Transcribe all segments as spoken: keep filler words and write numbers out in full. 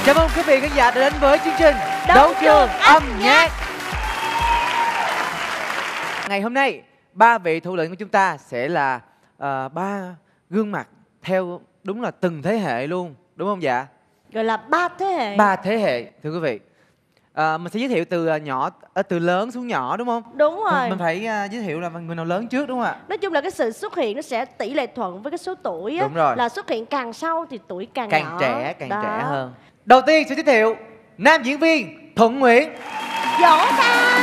Chào mừng quý vị khán giả đã đến với chương trình Đấu trường âm nhạc. Ngày hôm nay, ba vị thủ lĩnh của chúng ta sẽ là uh, ba gương mặt theo đúng là từng thế hệ luôn, đúng không dạ? Gọi là ba thế hệ. Ba thế hệ, thưa quý vị. À, mình sẽ giới thiệu từ nhỏ, từ lớn xuống nhỏ đúng không? Đúng rồi. Mình, mình phải uh, giới thiệu là người nào lớn trước đúng không ạ? Nói chung là cái sự xuất hiện nó sẽ tỷ lệ thuận với cái số tuổi á. Đúng rồi. Là xuất hiện càng sau thì tuổi càng, càng nhỏ. Càng trẻ, càng Đó. trẻ hơn. Đầu tiên sẽ giới thiệu nam diễn viên Thuận Nguyễn. Vỗ tay.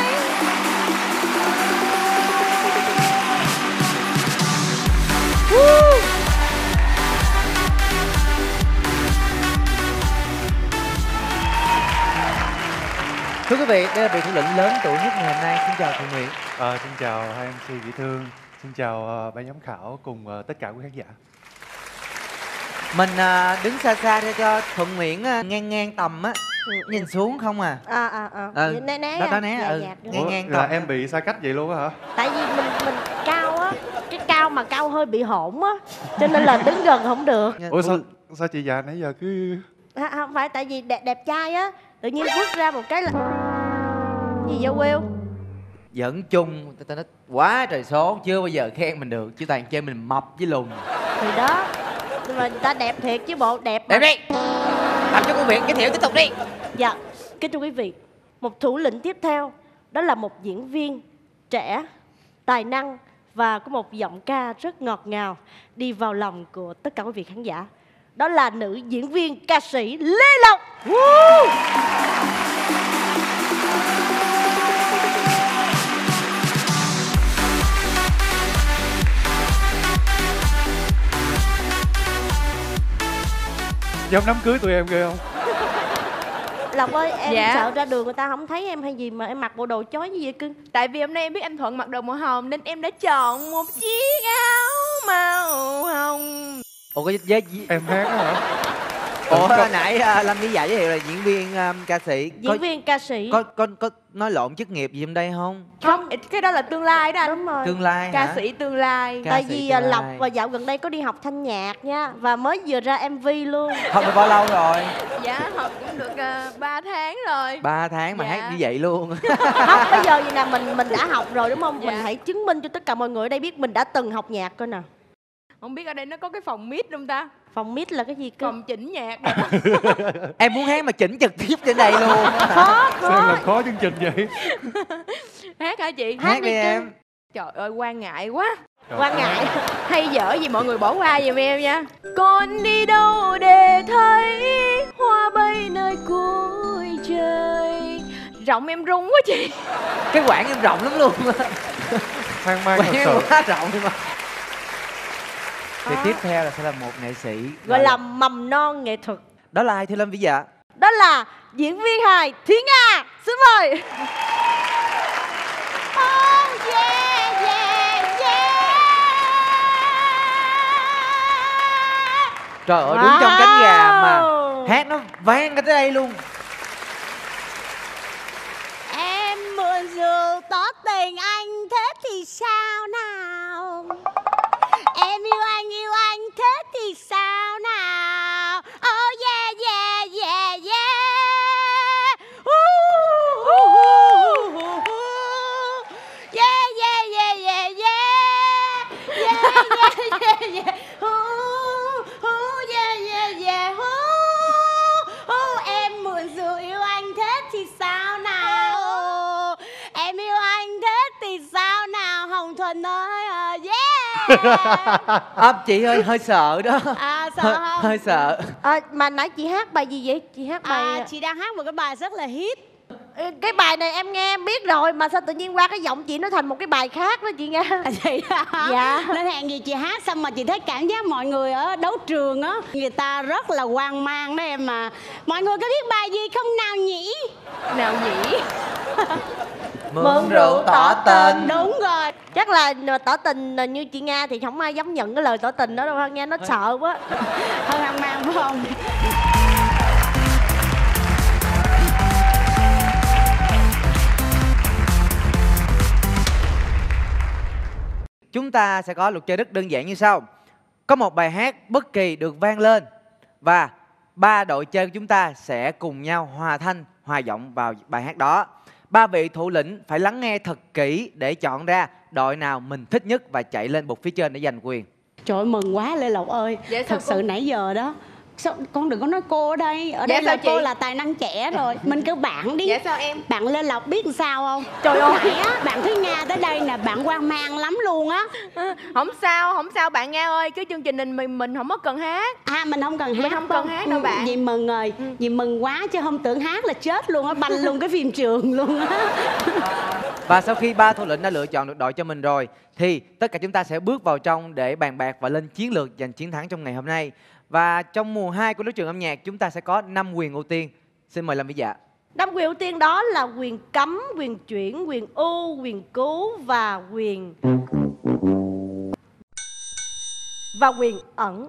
Thưa quý vị, đây là vị thủ lĩnh lớn tuổi nhất ngày hôm nay. Xin chào Thuận Nguyễn. À, xin chào hai em xê dễ thương. Xin chào uh, ban giám khảo cùng uh, tất cả quý khán giả. Mình uh, đứng xa xa để cho Thuận Nguyễn uh, ngang ngang tầm á. Ừ. Nhìn xuống không à. À à à. Ừ. Né né. Đó, đó né. Dạ, ừ. dạ, ngang Ủa, ngang là tầm. em bị xa cách vậy luôn á hả? Tại vì mình mình cao á, cái cao mà cao hơi bị hổn á, cho nên là đứng gần không được. Ủa sao sao chị già nãy giờ cứ... À, không phải tại vì đẹp đẹp trai á, tự nhiên bước ra một cái là gì vậy Will? Dẫn chung, ta nói quá trời số, chưa bao giờ khen mình được, chứ toàn chơi mình mập với lùn. Thì đó, nhưng mà người ta đẹp thiệt chứ bộ đẹp mà. Đẹp đi, làm cho công việc giới thiệu tiếp tục đi. Dạ, kính thưa quý vị, một thủ lĩnh tiếp theo đó là một diễn viên trẻ, tài năng và có một giọng ca rất ngọt ngào, đi vào lòng của tất cả quý vị khán giả. Đó là nữ diễn viên ca sĩ Lê Lộc. Woo! Giống đám cưới tụi em ghê không? Lộc ơi, em dạ. sợ ra đường người ta không thấy em hay gì mà em mặc bộ đồ chói như vậy cưng? Tại vì hôm nay em biết anh Thuận mặc đồ màu hồng nên em đã chọn một chiếc áo màu hồng. Ủa cái với, Em hát á hả? Ủa hồi nãy uh, Lâm với Dạ giới thiệu là diễn viên um, ca sĩ. Diễn có, viên ca sĩ. có có có nói lộn chức nghiệp gì trong đây không? Không, cái đó là tương lai đó anh. Đúng rồi. Tương lai Ca hả? sĩ tương lai. Ca Tại sĩ vì tương lai. Lộc và dạo gần đây có đi học thanh nhạc nha, và mới vừa ra em vê luôn. Học được bao lâu rồi? Dạ, học cũng được uh, ba tháng rồi. ba tháng mà Dạ. hát như vậy luôn. Không, bây giờ vậy nè, mình mình đã học rồi đúng không? Dạ. Mình hãy chứng minh cho tất cả mọi người ở đây biết mình đã từng học nhạc coi nè. Không biết ở đây nó có cái phòng mít không ta? Phòng mít là cái gì cơ? Phòng chỉnh nhạc. Em muốn hát mà chỉnh trực tiếp trên đây luôn. Khó, Sao em khó. làm khó chương trình vậy? Hát hả chị? Hát đi đi em. Trời ơi, quan ngại quá. Quan ngại. Hay dở gì mọi người bỏ qua giùm em nha. Con đi đâu để thấy hoa bay nơi cuối trời. Giọng em rung quá chị. Cái quãng em rộng lắm luôn. Hoang mang thật Quãng em sự. quá rộng mà. Thì À. tiếp theo là sẽ là một nghệ sĩ Gọi là mầm non nghệ thuật. đó là ai thưa Lâm Vĩ Dạ? Đó là diễn viên hài Thúy Nga. Xin mời. Oh yeah, yeah, yeah. Trời ơi, đứng trong cánh gà mà Wow. hát nó vang cả tới đây luôn. Em mượn rượu tỏ tình anh, thế thì sao nào? Em yêu anh, yêu anh, thế thì sao nào? Oh yeah, yeah, yeah, yeah. Ooh, ooh, ooh, ooh. Yeah, yeah, yeah, yeah, yeah. Yeah, yeah, yeah, yeah. Ooh, ooh, yeah, yeah, yeah. Ooh, ooh, em mượn rượu yêu anh, thế thì sao nào? Em yêu anh, thế thì sao nào? Hồng Thuận ơi, uh, yeah. À, chị ơi hơi sợ đó. À, sợ hơi, không? hơi sợ. À, mà nãy chị hát bài gì vậy? Chị hát bài... À, chị đang hát một cái bài rất là hit. Cái bài này em nghe em biết rồi, mà sao tự nhiên qua cái giọng chị nó thành một cái bài khác đó chị nghe. À, vậy đó. Dạ. Nên hẹn gì chị hát xong mà chị thấy cảm giác mọi người ở đấu trường á, người ta rất là hoang mang đó em mà. Mọi người có biết bài gì không nào nhỉ? Nào nhỉ? Mượn rượu tỏ tình. Đúng rồi. Chắc là tỏ tình như chị Nga thì không ai dám nhận cái lời tỏ tình đó đâu, nghe nó sợ quá. Hơi hoang mang phải không? Chúng ta sẽ có luật chơi rất đơn giản như sau. Có một bài hát bất kỳ được vang lên và ba đội chơi của chúng ta sẽ cùng nhau hòa thanh, hòa giọng vào bài hát đó. Ba vị thủ lĩnh phải lắng nghe thật kỹ để chọn ra đội nào mình thích nhất và chạy lên bục phía trên để giành quyền. Trời ơi, mừng quá Lê Lộc ơi. Dạ, thật sự cô? nãy giờ đó sao, con đừng có nói cô ở đây. Ở Dạ, đây là sao cô chị? là tài năng trẻ rồi. Mình kêu bạn đi. Dạ sao em? Bạn Lê Lộc biết làm sao không? Trời Lúc ơi. nãy á, bạn Thúy Nga tới đây nè, bạn hoang mang lắm luôn á. Không sao, không sao bạn Nga ơi. Cái chương trình mình mình, mình không có cần hát. À mình không cần hát. Mình không cần hát đâu Ừ, bạn. Dì mừng rồi. Ừ. Dì mừng quá chứ không tưởng hát là chết luôn á. Banh luôn cái phim trường luôn á. Và sau khi ba thủ lĩnh đã lựa chọn được đội cho mình rồi thì tất cả chúng ta sẽ bước vào trong để bàn bạc và lên chiến lược giành chiến thắng trong ngày hôm nay. Và trong mùa hai của đấu trường âm nhạc chúng ta sẽ có năm quyền ưu tiên. Xin mời Lâm Vĩ Dạ. Năm quyền ưu tiên đó là quyền cấm, quyền chuyển, quyền ưu, quyền cứu và quyền và quyền ẩn.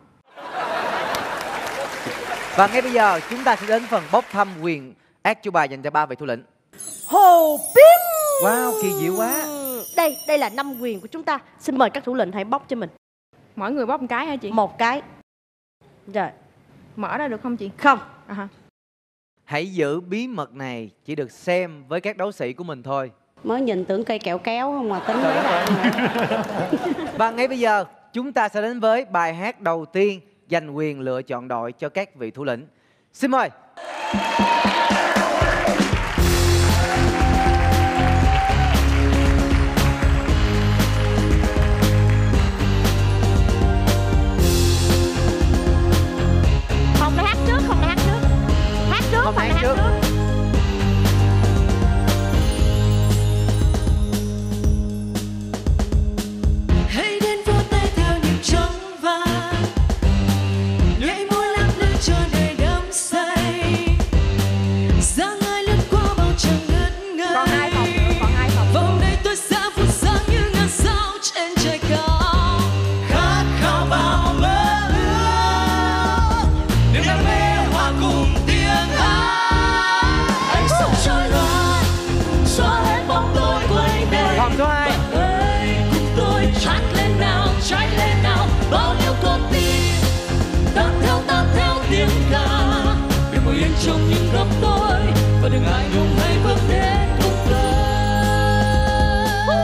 Và ngay bây giờ chúng ta sẽ đến phần bốc thăm quyền ác chủ bài dành cho ba vị thủ lĩnh. Hồ Biến. Wow, kỳ diệu quá. Đây, đây là năm quyền của chúng ta. Xin mời các thủ lĩnh hãy bóc cho mình Mỗi người bóc một cái hả chị? một cái. Rồi, Mở ra được không chị? không. À hả? Hãy giữ bí mật này chỉ được xem với các đấu sĩ của mình thôi. Mới nhìn tưởng cây kẹo kéo không mà tính Trời mấy đất bạn. Và ngay bây giờ chúng ta sẽ đến với bài hát đầu tiên giành quyền lựa chọn đội cho các vị thủ lĩnh. Xin mời. Không phải hát trước, không phải hát trước. Hát trước, Không phải hát hát trước. trước. Hãy đến vỗ tay theo nhịp trống vàng, nhảy múa lắc lư cho đời đắm say, dáng ai lướt qua bầu trời ngất ngây. Còn hai phòng nữa, còn hai phòng. Vòng đây tôi sẽ phút sáng như ngàn sao trên trời cao, khát khao bao mơ ước, niềm đam mê hòa cùng tiếng hát. Ánh sáng trôi loạn xóa hết bóng tối quanh đây. Phòng số hai. Ơi, cùng tôi cháy lên nào, cháy lên nào, bao nhiêu con tim tan theo tan theo tiếng ca, đừng ngồi yên trong những góc tối và đừng ngại ngùng hãy bước đến cùng tôi.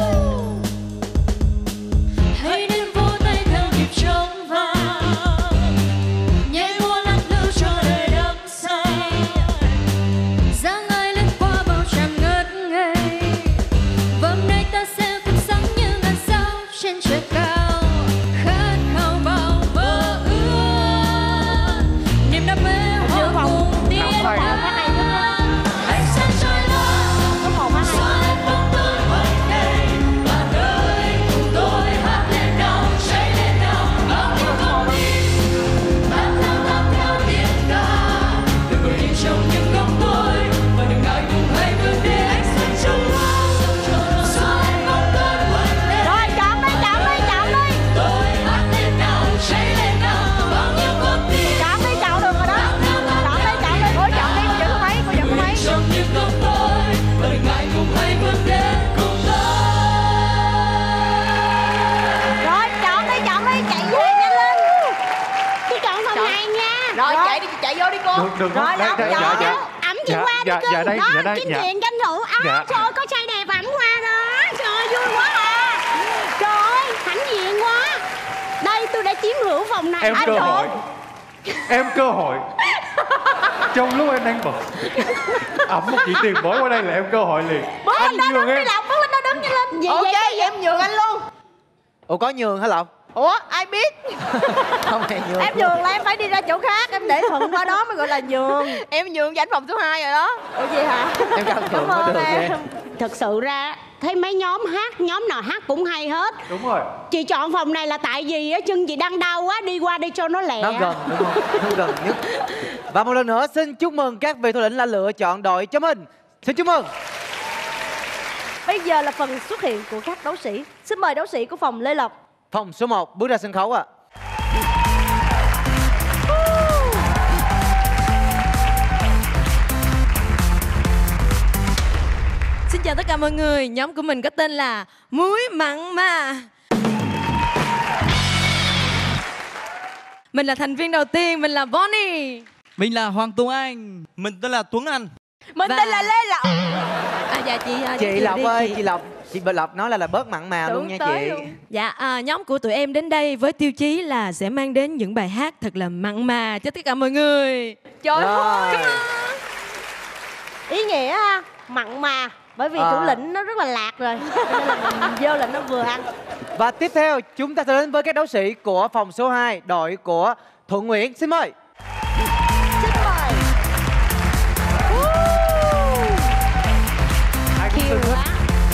Hãy đến vỗ tay theo nhịp trống vàng, nhảy múa lắc lư cho đời đắm say, dáng ai lướt qua bầu trời ngất ngây. Vâng đây ta sẽ cùng sáng như ngàn sao trên trời cao, khát khao bao mơ ước, niềm đam mê hòa cùng tiếng hát. Ánh sáng trôi loạn xóa hết bóng tối quanh đây. Bạn ơi cùng tôi hát lên nào, cháy lên nào, bao nhiêu con tim tan theo tan theo tiếng ca, đừng ngồi yên trong những góc tối và đừng ngại ngùng hãy bước đến. Ánh sáng trôi loạn xóa hết bóng tối quanh đây. Rồi, chọn đi, chọn đi, chọn đi. Tôi hát lên nào, cháy lên nào, bao nhiêu con tim Chọn đi, chọn được rồi đó. Chọn đi, chọn đi. Ủa, chọn đi, cô dẫn mấy, cô dẫn mấy. trong những góc tối và đừng ngại ngùng hãy bước đến cùng tôi. Rồi, chọn đi, chọn đi, chạy về nhanh lên. Chị chọn phòng này nha. Rồi chạy đi, chạy vô đi cô. Được, được, Rồi, đây, Lộc, đây, chọn. dạ, dạ. Ẩm chị Dạ, qua đi dạ, cưng. dạ đây, đó, dạ đây, kiếm dạ. chuyện tranh thủ. À, Dạ. trời ơi, có trai đẹp ẩm qua đó. Trời ơi, vui quá à. Trời ơi, hãnh diện quá. Đây, tôi đã chiếm hữu phòng này. Em À, cơ trời hội. ơi. Em cơ hội. Trong lúc em đang bận ẩm một chị tiền bối qua đây là em cơ hội liền. Bước Anh lên đó nhường đứng đi em. Lộc, bước lên đó đứng nhanh lên. Vậy, Ok, vậy, vậy em nhường anh luôn. Ủa có nhường hả Lộc? Ủa ai biết? Không hề nhường. Em nhường là em phải đi ra chỗ khác, em để thuận qua đó mới gọi là nhường. Em nhường cho anh phòng số hai rồi đó. Ủa gì hả? Em cảm Cảm tưởng mới ơn được em. ghê. Thật sự ra thấy mấy nhóm hát, nhóm nào hát cũng hay hết. Đúng rồi. Chị chọn phòng này là tại vì á, chân chị đang đau quá, đi qua đi cho nó lẹ. Nó gần đúng không? Nó gần nhất. Và một lần nữa xin chúc mừng các vị thủ lĩnh đã lựa chọn đội cho mình. Xin chúc mừng. Bây giờ là phần xuất hiện của các đấu sĩ. Xin mời đấu sĩ của phòng Lê Lộc. Phòng số một bước ra sân khấu ạ. Xin chào tất cả mọi người, nhóm của mình có tên là Muối Mặn Mà. Mình là thành viên đầu tiên, mình là Bonnie. Mình là Hoàng Tuấn Anh. Mình tên là Tuấn Anh. Mình Và- tên là Lê Lộc. À dạ chị à, Chị giới thiệu Lộc đi, ơi, chị. chị Lộc, chị Bờ Lộc nói là là bớt mặn mà Tưởng luôn nha tới chị. luôn. Dạ, à, nhóm của tụi em đến đây với tiêu chí là sẽ mang đến những bài hát thật là mặn mà cho tất cả mọi người. Trời ơi. Rồi. Ý nghĩa ha, mặn mà. Bởi vì À. thủ lĩnh nó rất là lạc rồi. Cho nên là mình vô là nó vừa ăn. Và tiếp theo chúng ta sẽ đến với các đấu sĩ của phòng số hai, đội của Thuận Nguyễn. Xin mời. Xin mời. Ai cũng Kiều tin hết. quá.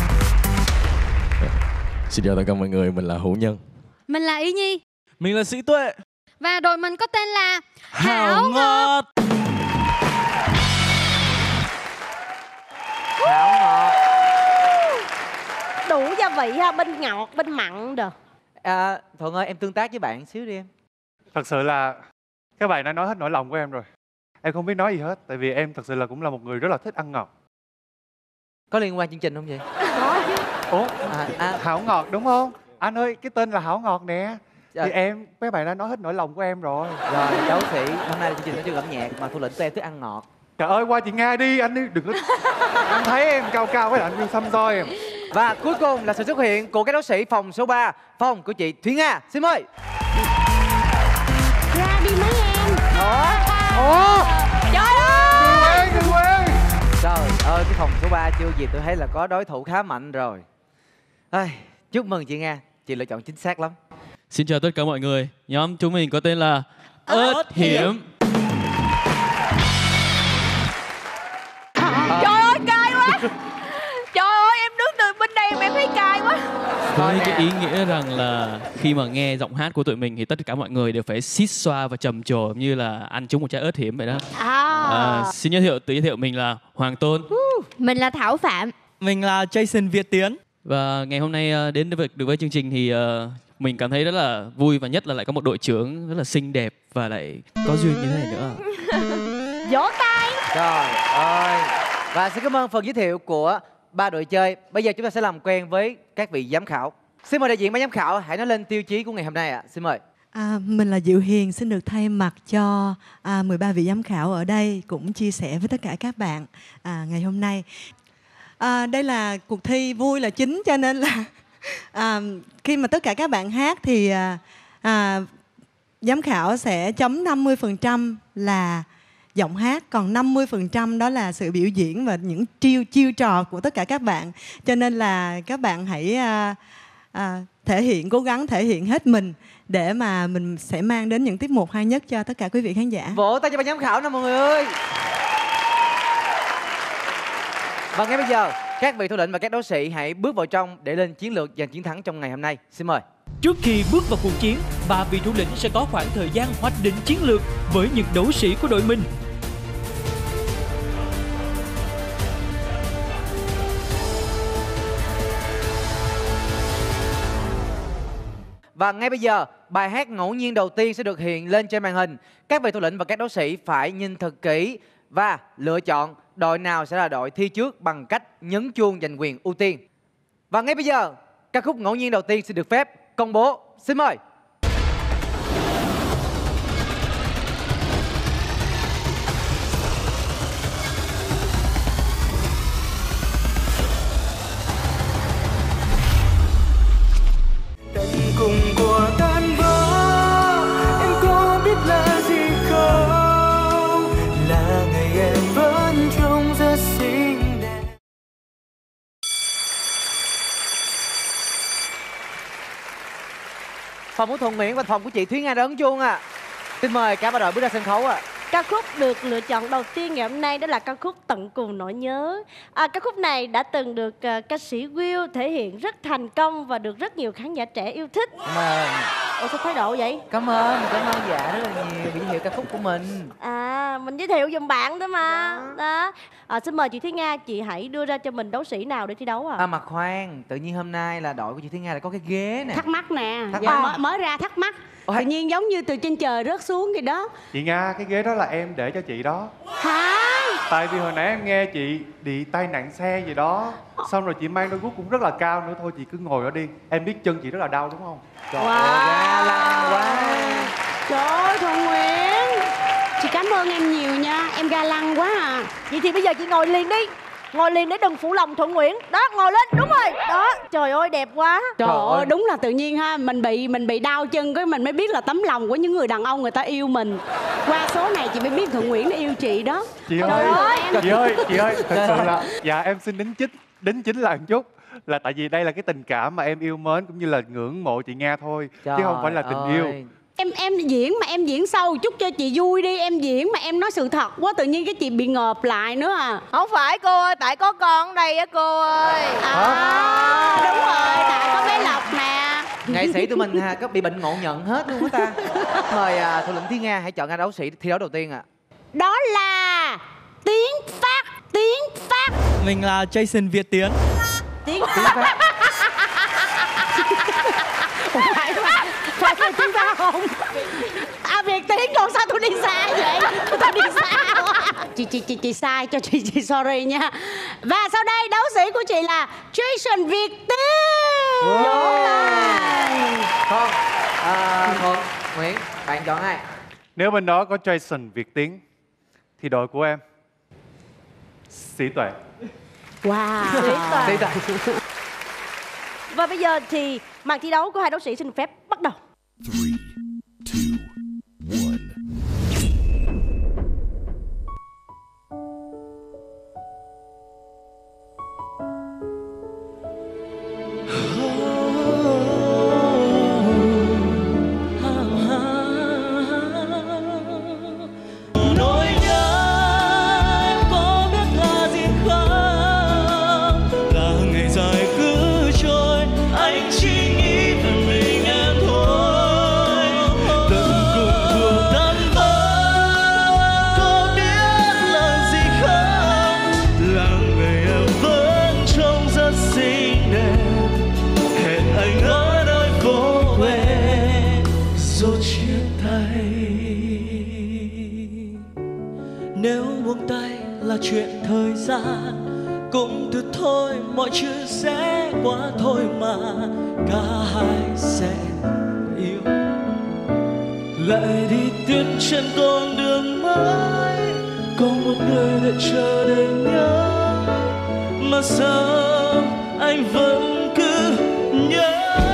Xin chào tất cả mọi người, mình là Hữu Nhân. Mình là Ý Nhi. Mình là Sĩ Tuệ. Và đội mình có tên là Hảo Ngọt. Hảo Ngọt. Đủ gia vị ha, bên ngọt, bên mặn được. À, Thuận ơi, em tương tác với bạn xíu đi em. Thật sự là các bạn đã nói hết nỗi lòng của em rồi. Em không biết nói gì hết. Tại vì em thật sự là cũng là một người rất là thích ăn ngọt. Có liên quan chương trình không vậy? Có chứ. Ủa? À, à, Hảo Ngọt đúng không? Anh ơi, cái tên là Hảo Ngọt nè. Dạ. Thì em, các bạn đã nói hết nỗi lòng của em rồi. rồi, đấu sĩ, hôm nay là chương trình nói chuyện âm nhạc mà Thu Lĩnh tụi em thích ăn ngọt. Trời ơi, qua chị Nga đi, anh đi, đừng có... Anh thấy em cao cao với anh đi xăm soi em. Và cuối cùng là sự xuất hiện của các đấu sĩ phòng số ba, phòng của chị Thúy Nga. Xin mời. Ra đi mấy em. Ủa? Ủa? Trời ơi. Quen, đừng quen. Trời ơi, cái phòng số ba chưa gì tôi thấy là có đối thủ khá mạnh rồi. Ai, chúc mừng chị Nga, chị lựa chọn chính xác lắm. Xin chào tất cả mọi người. Nhóm chúng mình có tên là Ớt Hiểm. Trời ơi cay quá. Trời ơi em đứng từ bên đây mà em thấy cay quá. Với cái ý nghĩa rằng là khi mà nghe giọng hát của tụi mình thì tất cả mọi người đều phải xít xoa và trầm trồ như là ăn trúng một trái ớt hiểm vậy đó. À. À, xin giới thiệu tự giới thiệu mình là Hoàng Tôn. Mình là Thảo Phạm. Mình là Jason Việt Tiến. Và ngày hôm nay ờ, đến được với chương trình thì ờ, mình cảm thấy rất là vui, và nhất là lại có một đội trưởng rất là xinh đẹp và lại có duyên như thế này nữa. Vỗ tay. Trời ơi. Và xin cảm ơn phần giới thiệu của ba đội chơi. Bây giờ chúng ta sẽ làm quen với các vị giám khảo. Xin mời đại diện ban giám khảo hãy nói lên tiêu chí của ngày hôm nay ạ. Xin mời. À, mình là Diệu Hiền, xin được thay mặt cho à, mười ba vị giám khảo ở đây cũng chia sẻ với tất cả các bạn à, ngày hôm nay. À, đây là cuộc thi vui là chính, cho nên là à, khi mà tất cả các bạn hát thì à, à, giám khảo sẽ chấm năm mươi phần trăm là giọng hát, còn năm mươi phần trăm đó là sự biểu diễn và những chiêu chiêu trò của tất cả các bạn. Cho nên là các bạn hãy à, à, thể hiện, cố gắng thể hiện hết mình để mà mình sẽ mang đến những tiết mục hay nhất cho tất cả quý vị khán giả. Vỗ tay cho ban giám khảo nào mọi người ơi. Và ngay bây giờ, các vị thủ lĩnh và các đấu sĩ hãy bước vào trong để lên chiến lược giành chiến thắng trong ngày hôm nay. Xin mời. Trước khi bước vào cuộc chiến, ba vị thủ lĩnh sẽ có khoảng thời gian hoạch định chiến lược với những đấu sĩ của đội mình. Và ngay bây giờ, bài hát ngẫu nhiên đầu tiên sẽ được hiện lên trên màn hình. Các vị thủ lĩnh và các đấu sĩ phải nhìn thật kỹ và lựa chọn đội nào sẽ là đội thi trước bằng cách nhấn chuông giành quyền ưu tiên. Và ngay bây giờ, ca khúc ngẫu nhiên đầu tiên sẽ được phép công bố. Xin mời. Cùng của tan vỡ, em có biết là gì không? Là ngày em vẫn trông rất xinh đẹp. Phòng của Thuận Nguyễn và phòng của chị Thúy Nga đã ấn chuông ạ. À. Xin mời cả ba đội bước ra sân khấu ạ. À. Ca khúc được lựa chọn đầu tiên ngày hôm nay đó là ca khúc Tận Cùng Nỗi Nhớ. À, ca khúc này đã từng được uh, ca sĩ Will thể hiện rất thành công và được rất nhiều khán giả trẻ yêu thích. Cảm ơn. Ủa sao thái độ vậy? Cảm ơn, cảm ơn dạ rất là nhiều vì giới thiệu ca khúc của mình. À, mình giới thiệu giùm bạn đó mà. Dạ. Đó. À, xin mời chị Thúy Nga, chị hãy đưa ra cho mình đấu sĩ nào để thi đấu à? À mà khoan, tự nhiên hôm nay là đội của chị Thúy Nga lại có cái ghế nè. Thắc mắc nè. Thắc Dạ, mắc. mới, mới ra thắc mắc. Ôi. Tự nhiên giống như từ trên trời rớt xuống vậy đó. Chị Nga, cái ghế đó là em để cho chị đó. Hả? Tại vì hồi nãy em nghe chị bị tai nạn xe gì đó, xong rồi chị mang đôi guốc cũng rất là cao nữa. Thôi chị cứ ngồi đó đi. Em biết chân chị rất là đau đúng không? Trời ơi, ga lăng quá. Trời ơi, Thuận Nguyễn, chị cảm ơn em nhiều nha. Em ga lăng quá à. Vậy thì bây giờ chị ngồi liền đi. Ngồi liền để đừng phụ lòng Thuận Nguyễn. Đó, ngồi lên, đúng rồi. Đó, trời ơi đẹp quá. Trời, Trời ơi, đúng là tự nhiên ha. Mình bị mình bị đau chân cái mình mới biết là tấm lòng của những người đàn ông người ta yêu mình. Qua số này chị mới biết Thuận Nguyễn nó yêu chị đó. Chị Trời ơi, ơi, chị ơi, chị ơi, thật sự là dạ em xin đính chính đính chính là một chút. Là tại vì đây là cái tình cảm mà em yêu mến cũng như là ngưỡng mộ chị Nga thôi. Trời chứ không phải là tình ơi. yêu. Em em diễn mà em diễn sâu chút cho chị vui đi. Em diễn mà em nói sự thật quá, tự nhiên cái chị bị ngợp lại nữa à. Không phải cô ơi, tại có con ở đây á cô ơi. À, đúng rồi, tại có bé Lộc nè. Nghệ sĩ tụi mình ha, có bị bệnh ngộ nhận hết luôn á ta. Mời à, thủ lĩnh Thúy Nga hãy chọn ra đấu sĩ thi đấu đầu tiên ạ. À. Đó là Tiến Phát. Tiến Phát. Mình là Jason Việt Tiến. Tiến Phát. Phải phải phải phải Tiến Phát không? À Việt Tiến, còn sao tôi đi sai vậy? Tôi đi sai quá. Chị chị chị chị sai cho chị chị sorry nha. Và sau đây đấu sĩ của chị là Jason Việt Tiến. Wow. Con, à, Thuận Nguyễn, bạn chọn ai? Nếu bên đó có Jason Việt Tiến thì đội của em Sĩ Tuệ. Wow. Sĩ Tuệ. Và bây giờ thì màn thi đấu của hai đấu sĩ xin phép bắt đầu. three, two, one. Nỗi nhớ em có biết là gì không? Là ngày dài cứ trôi, anh chỉ nghĩ về mình em thôi. Tận cùng cuộc đắm thơ, có biết là gì không? Là ngày em vẫn trông rất xinh đẹp. Hẹn anh ở nơi phố quê rồi chia tay. Nếu buông tay là chuyện thời gian, cũng từ thôi mọi chuyện sẽ qua thôi mà cả hai sẽ yêu. Lại đi tiếp trên con đường mới, có một người đợi chờ để nhớ, mà sao anh vẫn cứ nhớ.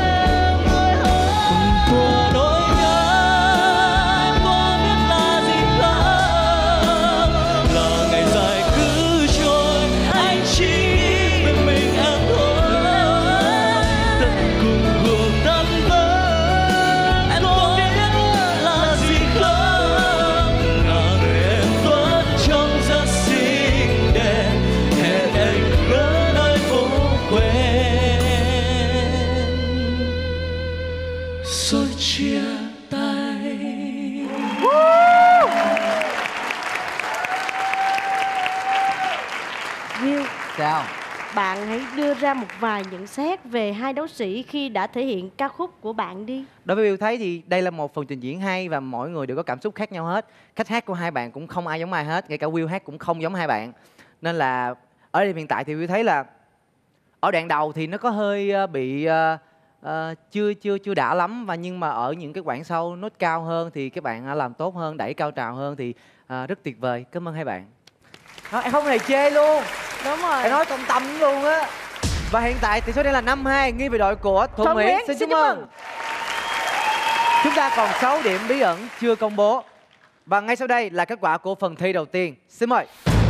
Sao? Bạn hãy đưa ra một vài nhận xét về hai đấu sĩ khi đã thể hiện ca khúc của bạn đi. Đối với Will thấy thì đây là một phần trình diễn hay và mỗi người đều có cảm xúc khác nhau hết. Cách hát của hai bạn cũng không ai giống ai hết, ngay cả Will hát cũng không giống hai bạn. Nên là ở đây hiện tại thì Will thấy là ở đoạn đầu thì nó có hơi bị uh, uh, chưa chưa chưa đã lắm, và nhưng mà ở những cái quãng sau nốt cao hơn thì các bạn làm tốt hơn, đẩy cao trào hơn thì uh, rất tuyệt vời. Cảm ơn hai bạn. Đó, em không hề chê luôn. Đúng rồi. Em nói công tâm luôn á. Và hiện tại tỷ số đang là năm hai nghiêng về đội của Thuận Nguyễn. Nguyễn. Xin, xin chúc mừng. Chúng ta còn sáu điểm bí ẩn chưa công bố. Và ngay sau đây là kết quả của phần thi đầu tiên. Xin mời.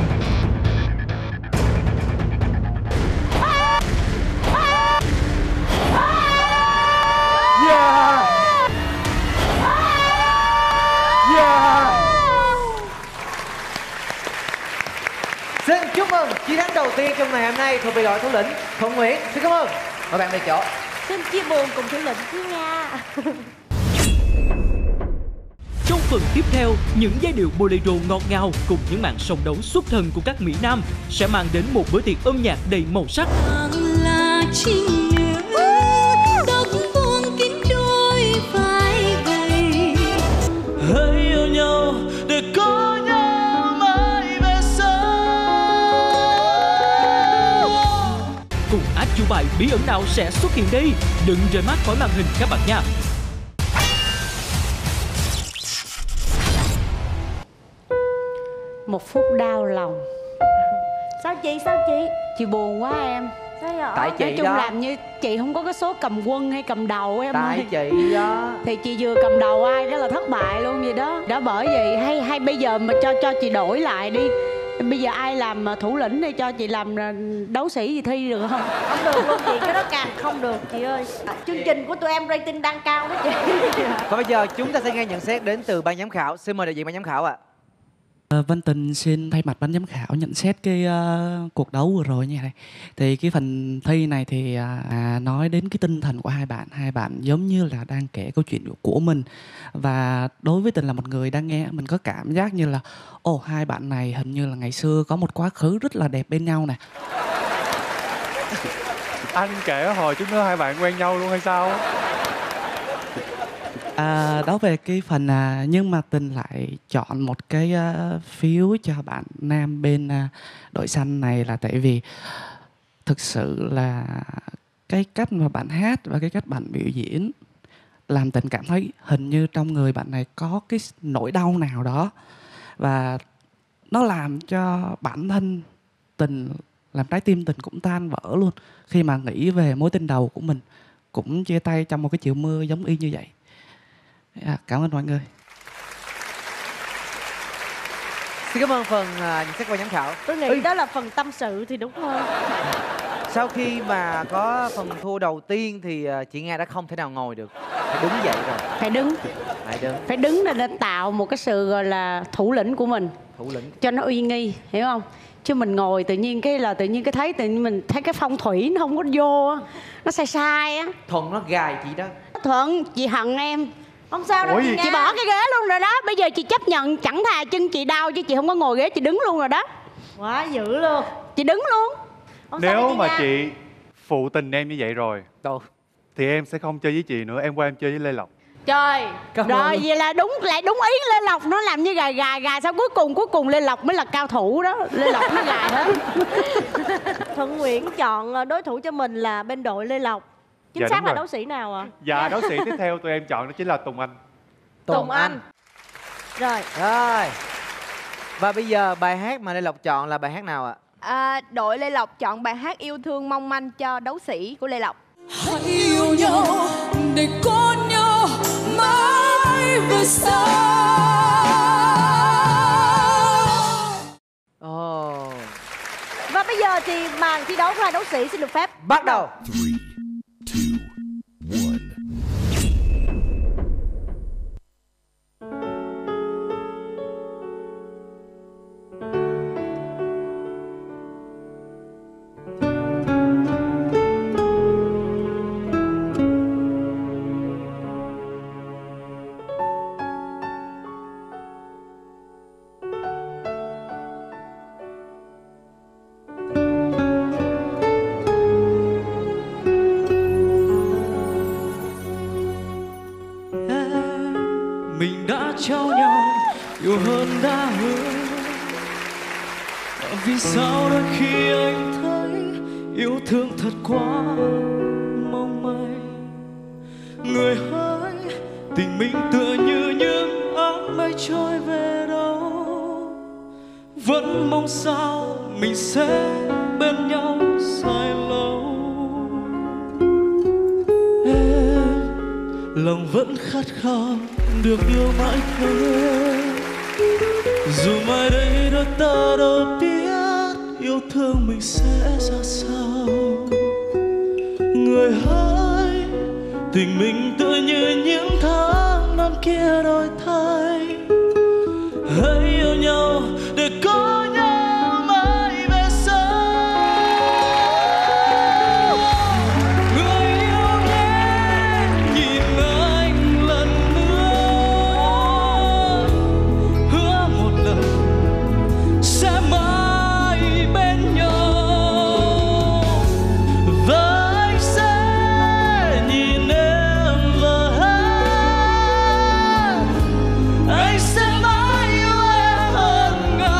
Yeah. Yeah. Xin chúc mừng chiến thắng đầu tiên trong ngày hôm nay thuộc về đội thủ lĩnh Thuận Nguyễn. Xin cảm ơn. Mời bạn về chỗ. Xin chia buồn cùng thủ lĩnh Thúy Nga. Trong phần tiếp theo, những giai điệu bolero ngọt ngào cùng những màn song đấu xuất thần của các mỹ nam sẽ mang đến một bữa tiệc âm nhạc đầy màu sắc. Là chinh nữ tóc buông kín đôi vai gầy, hãy yêu nhau để có nhau mãi về sau. Cùng át chủ bài bí ẩn nào sẽ xuất hiện đây? Đừng rời mắt khỏi màn hình các bạn nha. một phút đau lòng. Sao chị, sao chị? Chị buồn quá em. Sao vậy? Tại chị Nói chung đó. làm như chị không có cái số cầm quân hay cầm đầu em Tại ơi. chị đó. Thì chị vừa cầm đầu ai đó là thất bại luôn vậy đó. Đó bởi vậy hay hay bây giờ mà cho cho chị đổi lại đi. Bây giờ ai làm thủ lĩnh đi, cho chị làm đấu sĩ gì thi được không? Không được luôn chị, cái đó càng không được chị ơi. Chương trình của tụi em rating đang cao đó chị. Và bây giờ chúng ta sẽ nghe nhận xét đến từ ban giám khảo. Xin mời đại diện ban giám khảo ạ. À, Vân Tình xin thay mặt ban giám khảo nhận xét cái uh, cuộc đấu vừa rồi như này. Thì cái phần thi này thì uh, nói đến cái tinh thần của hai bạn. Hai bạn giống như là đang kể câu chuyện của mình. Và đối với Tình là một người đang nghe, mình có cảm giác như là ồ, oh, hai bạn này hình như là ngày xưa có một quá khứ rất là đẹp bên nhau nè. Anh kể hồi chút nữa hai bạn quen nhau luôn hay sao? À, đó về cái phần à, nhưng mà Tình lại chọn một cái uh, phiếu cho bạn nam bên uh, đội xanh này là tại vì thực sự là cái cách mà bạn hát và cái cách bạn biểu diễn làm Tình cảm thấy hình như trong người bạn này có cái nỗi đau nào đó, và nó làm cho bản thân Tình, làm trái tim Tình cũng tan vỡ luôn khi mà nghĩ về mối tình đầu của mình cũng chia tay trong một cái chiều mưa giống y như vậy. À, cảm ơn mọi người. Xin cảm ơn phần uh, nhận xét của giám khảo. Tôi nghĩ Ê. đó là phần tâm sự thì đúng hơn. Sau khi mà có phần thua đầu tiên thì uh, chị Nga đã không thể nào ngồi được, phải đứng dậy rồi. Phải đứng. Phải đứng. Phải đứng để, để tạo một cái sự gọi là thủ lĩnh của mình. Thủ lĩnh. Cho nó uy nghi, hiểu không? Chứ mình ngồi tự nhiên cái là tự nhiên cái thấy tự nhiên mình thấy cái phong thủy nó không có vô á, nó sai sai á. Thuận nó gài chị đó. Thuận, chị hận em. Không sao đâu chị, chị bỏ cái ghế luôn rồi đó. Bây giờ chị chấp nhận, chẳng thà chân chị đau chứ chị không có ngồi ghế, chị đứng luôn rồi đó. Quá dữ luôn. Chị đứng luôn. Không Nếu chị mà Nga. chị phụ tình em như vậy rồi Đâu? thì em sẽ không chơi với chị nữa, em qua em chơi với Lê Lộc. Trời, Cảm rồi ơn. vậy là đúng, lại đúng ý Lê Lộc. Nó làm như gài gài gài. Sao cuối cùng cuối cùng Lê Lộc mới là cao thủ đó. Lê Lộc nó gài hết. Thuận Nguyễn chọn đối thủ cho mình là bên đội Lê Lộc. Chính Dạ, xác đúng là rồi. đấu sĩ nào ạ? Dạ, đấu sĩ tiếp theo tụi em chọn đó chính là Tùng Anh. Tùng, Tùng Anh. Anh. Rồi. Rồi. Và bây giờ bài hát mà Lê Lộc chọn là bài hát nào ạ? À, đội Lê Lộc chọn bài hát Yêu Thương Mong Manh cho đấu sĩ của Lê Lộc. Hãy yêu nhau để có nhau mãi về sau. Oh. Và bây giờ thì màn thi đấu của hai đấu sĩ xin được phép bắt đầu. Three, two, one. Mình đã trao nhau yêu hơn đã hứa. Vì sao đôi khi anh thấy yêu thương thật quá mong manh. Người hỡi, tình mình tựa như những áng mây trôi về đâu. Vẫn mong sao mình sẽ bên nhau dài lâu. Em lòng vẫn khát khao được yêu mãi thế. Dù mai đây đôi ta đâu biết yêu thương mình sẽ ra sao. Người hỡi, tình mình tựa như những tháng năm kia đổi thay. Hãy yêu nhau để có nhau mãi về sau. Người yêu nhé, nhìn anh lần nữa. Hứa một lần sẽ mãi bên nhau. Và anh sẽ nhìn em và hát. Anh sẽ mãi yêu em hơn ngày.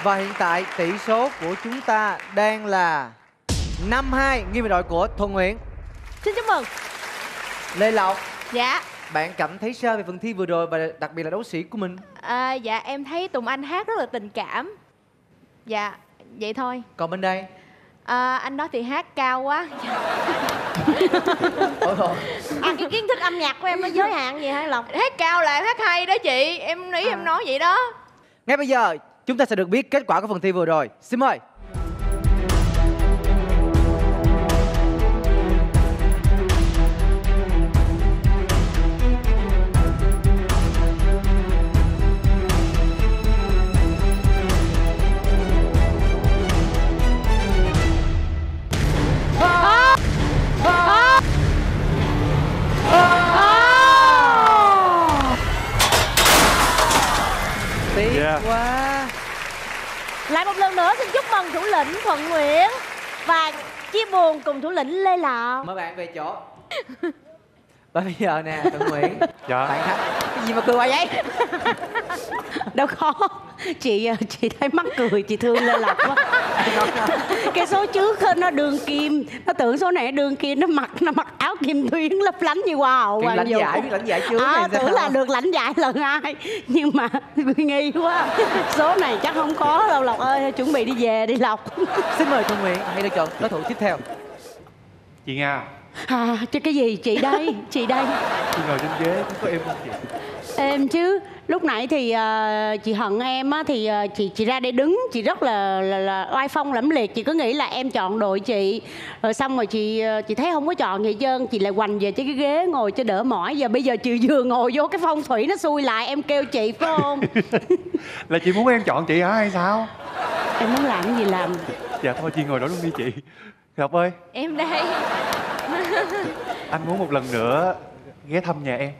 Và hiện tại tỷ số của chúng ta đang là năm hai nghiêng về đội của Thuận Nguyễn. Xin chúc mừng. Lê Lộc, Dạ. bạn cảm thấy sao về phần thi vừa rồi và đặc biệt là đấu sĩ của mình? À, dạ em thấy Tùng Anh hát rất là tình cảm. Dạ, vậy thôi. Còn bên đây? À, anh đó thì hát cao quá. À, cái kiến thức âm nhạc của em nó giới hạn gì hả Lộc? Hát cao là em hát hay đó chị. Em ý à. em nói vậy đó. Ngay bây giờ chúng ta sẽ được biết kết quả của phần thi vừa rồi. Xin mời. Tiếc Yeah. quá. Lại một lần nữa xin chúc mừng thủ lĩnh Thuận Nguyễn và chia buồn cùng thủ lĩnh Lê Lộc. Mời bạn về chỗ. Và bây giờ nè, Thuận Nguyễn. Dạ. Bạn hát cái gì mà cười hoài vậy? Đâu có. Chị chị thấy mắc cười, chị thương Lê Lộc quá. Cái số trước nó đường kim, nó tưởng số này đường kim, nó mặc nó mặc áo kim tuyến lấp lánh như hoa hậu. Chuyện lãnh giải, biết lãnh giải chưa? À, tưởng là được lãnh giải lần hai. Nhưng mà nghi quá. Số này chắc không có đâu Lộc ơi, chuẩn bị đi về đi Lộc. Xin mời Thuận Nguyễn hãy lựa chọn đối thủ tiếp theo. Chị Nga. À, chứ cái gì? Chị đây, chị đây. Chị ngồi trên ghế, có em không chị? Em chứ. Lúc nãy thì uh, chị Hận em á, thì uh, chị chị ra đây đứng, chị rất là là, là oai phong lẫm liệt. Chị cứ nghĩ là em chọn đội chị. Rồi xong rồi chị uh, chị thấy không có chọn gì hết trơn. Chị lại hoành về cái ghế ngồi cho đỡ mỏi. Giờ bây giờ chị vừa ngồi vô cái phong thủy nó xui lại. Em kêu chị phải không? Là chị muốn em chọn chị hả hay sao? Em muốn làm cái gì làm. Dạ thôi chị ngồi đó luôn đi chị. Ngọc ơi. Em đây. Anh muốn một lần nữa ghé thăm nhà em.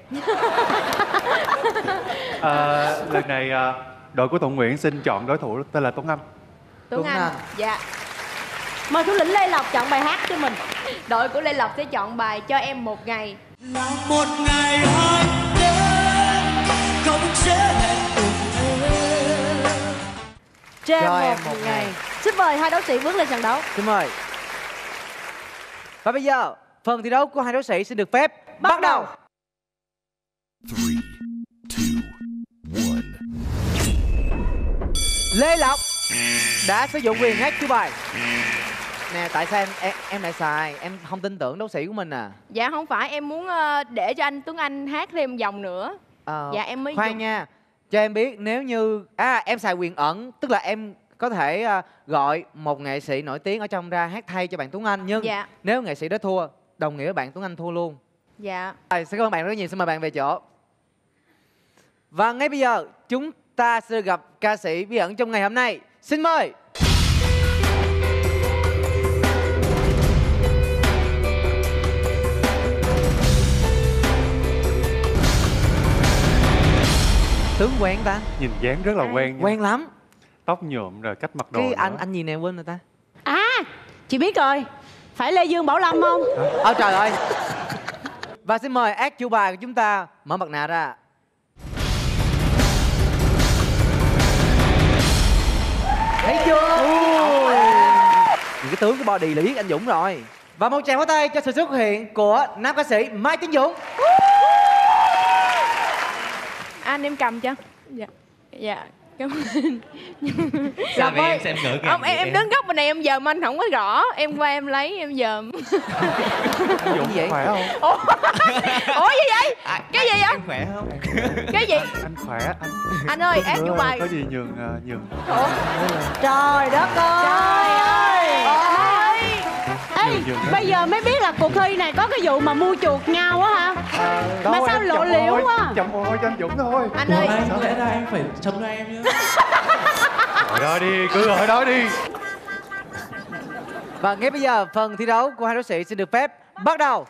À, lần này à, đội của Thuận Nguyễn xin chọn đối thủ tên là Tuấn Anh. Tuấn Anh. Anh. Dạ. Mời thủ lĩnh Lê Lộc chọn bài hát cho mình. Đội của Lê Lộc sẽ chọn bài Cho Em Một Ngày. Là một ngày anh đến không sẽ hẹn cùng em. Cho, Cho em em một một ngày. ngày. Xin mời hai đấu sĩ bước lên sàn đấu. Xin mời. Và bây giờ phần thi đấu của hai đấu sĩ xin được phép bắt, bắt đầu. Three, two, one. Lê Lộc đã sử dụng quyền hát chú bài. Nè, tại sao em, em em lại xài? Em không tin tưởng đấu sĩ của mình à? Dạ không phải, em muốn uh, để cho anh Tuấn Anh hát thêm vòng nữa. Ờ, Dạ em mới khoan dùng. nha, cho em biết nếu như à em xài quyền ẩn, tức là em có thể uh, gọi một nghệ sĩ nổi tiếng ở trong ra hát thay cho bạn Tuấn Anh, nhưng Dạ. nếu nghệ sĩ đó thua, đồng nghĩa với bạn Tuấn Anh thua luôn. Dạ. À, xin cảm ơn bạn rất nhiều, xin mời bạn về chỗ. Và ngay bây giờ chúng ta sẽ gặp ca sĩ bí ẩn trong ngày hôm nay. Xin mời. Tướng quen ta? Nhìn dáng rất là quen nha. Quen lắm. Tóc nhuộm rồi cách mặc đồ Cái nữa. anh anh gì nè quên rồi ta? À, chị biết rồi. Phải Lê Dương Bảo Lâm không? Ôi trời ơi. Và xin mời ác chủ bài của chúng ta mở mặt nạ ra. Thấy chưa? Những cái tướng cái body là biết anh Dũng rồi. Và một tràng pháo tay cho sự xuất hiện của nam ca sĩ Mai Tiến Dũng. Anh em cầm cho. Dạ. Dạ. Cảm ơn. Sao vậy em xem ngỡ Không, em, em đứng góc bên này em dòm anh không có rõ. Em qua em lấy em dòm. Anh Dũng vậy? khỏe không? Ủa, Ủa gì vậy? À, Cái gì vậy? em khỏe không? Cái gì? Anh khỏe anh. Anh ơi, ác chủ bài. Có gì nhường uh, nhường. Ủa? Trời đất ơi. Trời ơi. Ôi. Ê, bây giờ mới biết là cuộc thi này có cái vụ mà mua chuột nhau á hả? Đâu, Mà sao em lộ chậm liễu thôi, quá. chậm thôi cho anh Dũng thôi. Anh ơi. Anh lẽ ra anh phải chấm cho em chứ. Ngồi đó đi, cứ ngồi đó đi. Và ngay bây giờ phần thi đấu của hai đấu sĩ xin được phép bắt đầu.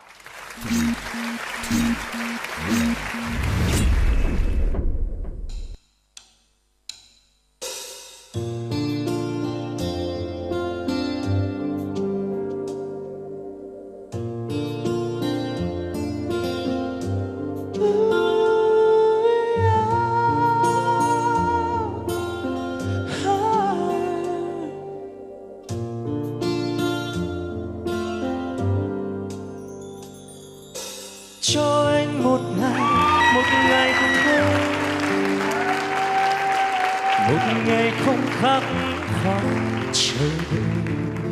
một ngày không khắc khoải chờ đợi,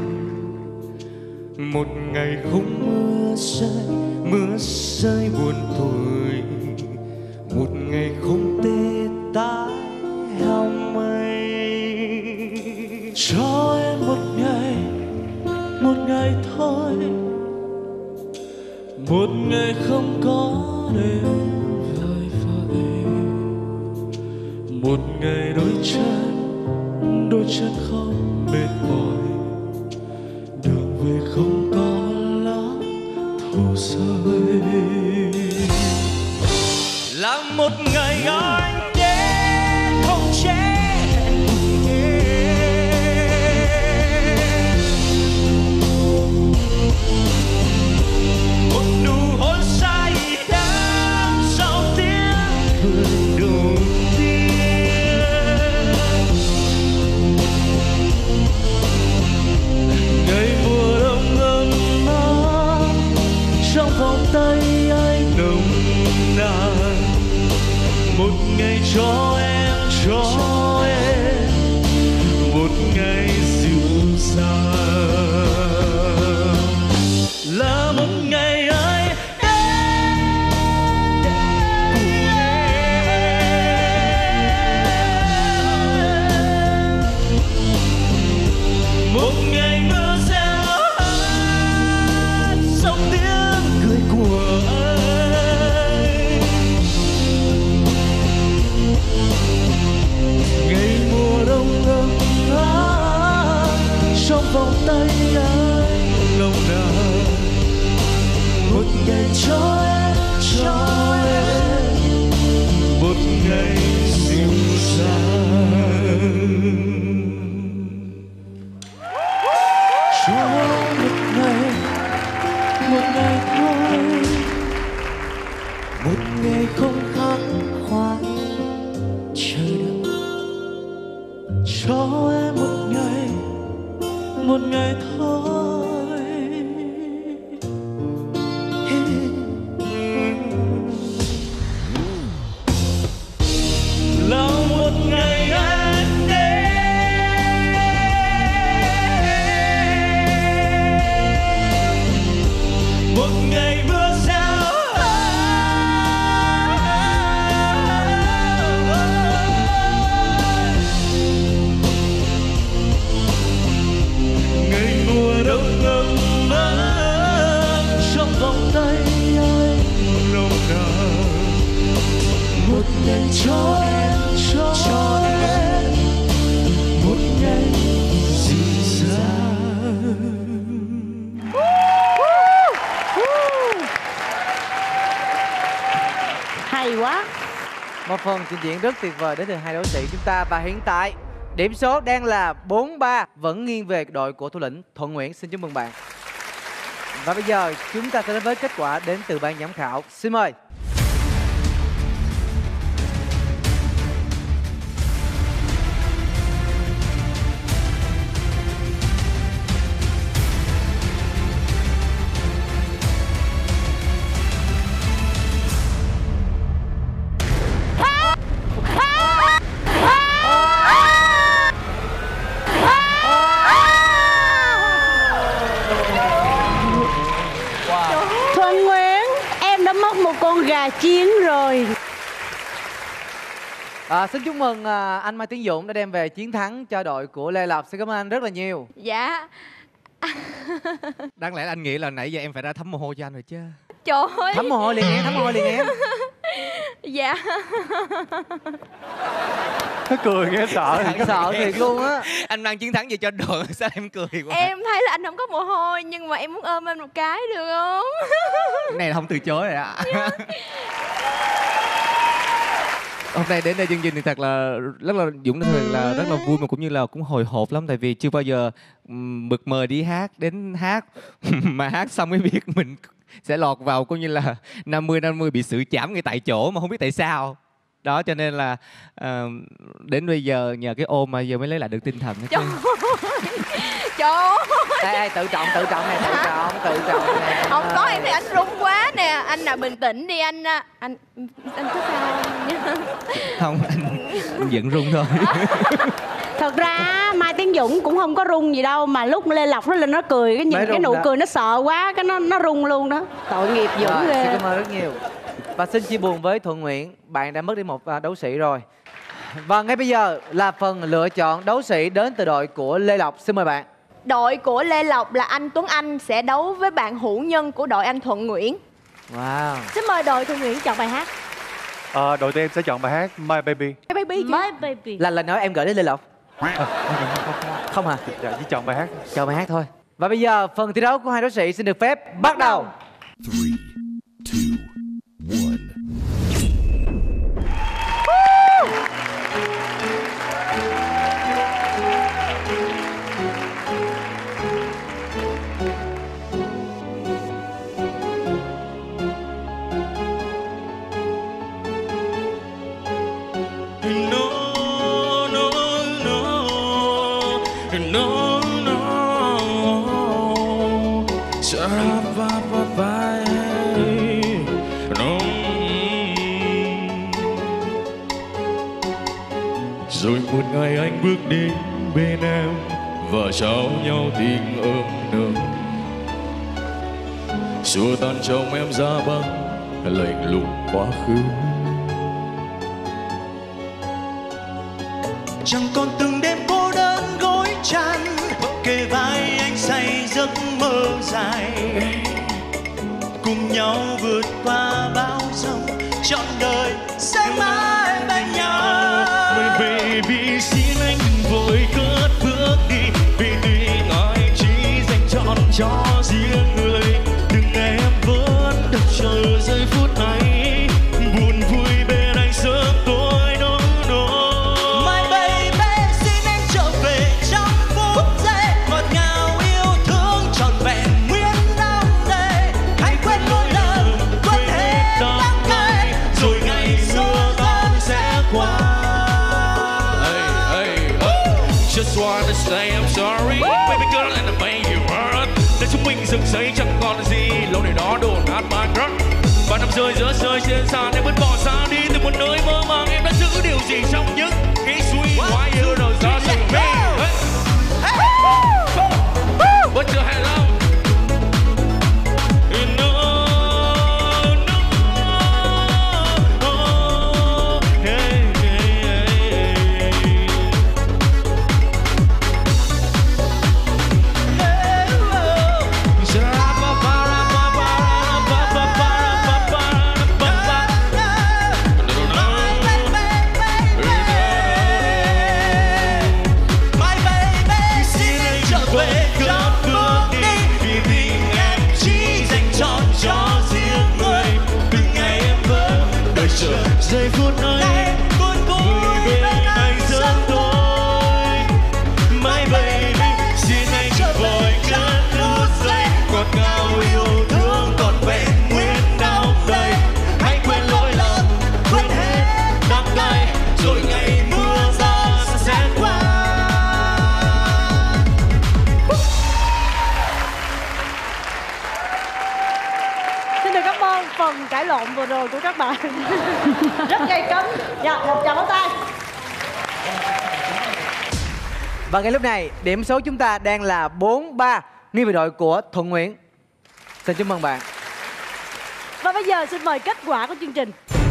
một ngày không mưa rơi, mưa rơi buồn tuổi, một ngày không tê tái hồng mây. Cho em một ngày, một ngày thôi, một ngày không có đêm vơi vợi, một ngày đôi chân, đôi chân không mệt mỏi, đường về không có lá thu rơi. Là một ngày anh đến không che một nụ hôn say đắm sau tiếng cười đầu tiên. Ngày mùa đông ấm áp trong vòng tay anh nồng nàn, một ngày cho em, cho em một ngày dịu dàng. Là một ngày anh một ngày mưa reo hát trong tiếng cười của anh. Ngày mùa đông ấm áp trong vòng tay anh nồng nàn, một ngày cho em, cho em một ngày dịu dàng. Cho một ngày, một ngày thôi, một ngày không khắc khoải chờ đợi. Cho em một ngày, một ngày thôi. Là một ngày anh đến một ngày mưa reo ngày mùa đông ấm áp trong vòng tay anh nồng nàn, một ngày cho em, cho, cho em một ngày dịu dàng. Hay quá. Một phần trình diễn rất tuyệt vời đến từ hai đấu sĩ chúng ta. Và hiện tại điểm số đang là bốn ba, vẫn nghiêng về đội của thủ lĩnh Thuận Nguyễn. Xin chúc mừng bạn. Và bây giờ chúng ta sẽ đến với kết quả đến từ ban giám khảo. Xin mời. Thuận Nguyễn, em đã mất một con gà chiến rồi. À, xin chúc mừng à, anh Mai Tiến Dũng đã đem về chiến thắng cho đội của Lê Lộc. Xin cảm ơn anh rất là nhiều. Dạ. Đáng lẽ anh nghĩ là nãy giờ em phải ra thấm mồ hôi cho anh rồi chứ. Trời ơi. Thấm mồ hôi liền em, thấm mồ hôi liền em. Dạ. Nó cười nghe sợ. Anh sợ thiệt luôn á. Anh mang chiến thắng về cho đội sao em cười quá. Em thấy là anh không có mồ hôi nhưng mà em muốn ôm anh một cái được không? Cái này là không từ chối rồi ạ. Hôm nay đến đây chương trình thì thật là rất là Dũng thật là rất là vui mà cũng như là cũng hồi hộp lắm, tại vì chưa bao giờ ừm, được mời đi hát đến hát mà hát xong mới biết mình sẽ lọt vào coi như là năm mươi năm mươi bị xử trảm ngay tại chỗ mà không biết tại sao. Đó cho nên là ờ, đến bây giờ nhờ cái ôm mà giờ mới lấy lại được tinh thần hết. Trời ơi, trời ơi. Ê, ê, tự trọng, tự trọng này, tự trọng, tự trọng nè. Không có, em thấy anh run quá nè. Anh nào bình tĩnh đi anh. à, Anh anh có sao không? Không, anh, anh giận run thôi. Thật ra Mai Tiến Dũng cũng không có rung gì đâu, mà lúc Lê Lộc nó lên nó cười, cái nhìn Mới cái rung nụ đó. cười nó sợ quá, cái nó nó rung luôn đó. Tội nghiệp Dũng Rồi, ghê. xin cảm ơn rất nhiều. Và xin chia buồn với Thuận Nguyễn, bạn đã mất đi một à, đấu sĩ rồi. Và ngay bây giờ là phần lựa chọn đấu sĩ đến từ đội của Lê Lộc. Xin mời bạn. Đội của Lê Lộc là anh Tuấn Anh sẽ đấu với bạn Hữu Nhân của đội anh Thuận Nguyễn. Wow. Xin mời đội Thuận Nguyễn chọn bài hát. Ờ, đội tụi em sẽ chọn bài hát My Baby. My Baby chứ. My Baby. Là lời nói em gửi đến Lê Lộc. Không hả? Dạ, chỉ chọn bài hát. Chọn bài hát thôi. Và bây giờ phần thi đấu của hai đấu sĩ xin được phép bắt đầu. Three, two, one. No, no, no, no, no. Sa-ra-ba-ba-ba, no. Rồi một ngày anh bước đến bên em và trao nhau tình ấm nồng. Xua tan trong em ra băng lạnh lùng quá khứ. Chẳng còn từng đêm cô đơn gối chăn, kề vai anh say giấc mơ dài, cùng nhau vượt qua bão giông, trọn đời sẽ mãi bên nhau. My baby xin anh vội cất bước đi, vì tình anh chỉ dành trọn cho riêng người. Từng ngày em vẫn đợi chờ giây phút này, buồn vui bên anh sớm tối no no. My baby xin anh trở về trong phút giây ngọt ngào yêu thương trọn vẹn nguyên đam mê. Hãy quên lỗi lầm, quên hết đắng cay, rồi ngày xưa con sẽ qua. Hey, hey, uh, just wanna say I'm sorry, baby girl, and I made you hurt. Để chúng mình dừng giấy chẳng còn gì, lâu này đó đổ nát my heart. Và năm rơi rớt rơi trên sàn em vẫn bỏ xa đi từ một nơi mơ màng. Em đã giữ điều gì trong những cái suy hoài yêu đầu gió rừng mê. Put your hand up. You know, no, hey, hey, hey. My baby xin anh trở về trong bước đi, vì tình em chỉ dành trọn cho riêng người. Từng ngày em vẫn đợi chờ Giây phút này buồn vui bên anh sớm tối. My baby xin anh vội cất phút giây ngọt ngào yêu thương còn vẹn nguyên đau đầy. Hãy quên lỗi lầm, quên hết đắng cay, rồi ngày mưa gió sẽ qua. Xin được cảm ơn phần cãi lộn vừa rồi của các bạn. Rất gây cấn. Dạ, một tràng pháo tay. Và ngay lúc này, điểm số chúng ta đang là bốn ba nghiêng về đội của Thuận Nguyễn. Xin chúc mừng bạn. Và bây giờ xin mời kết quả của chương trình.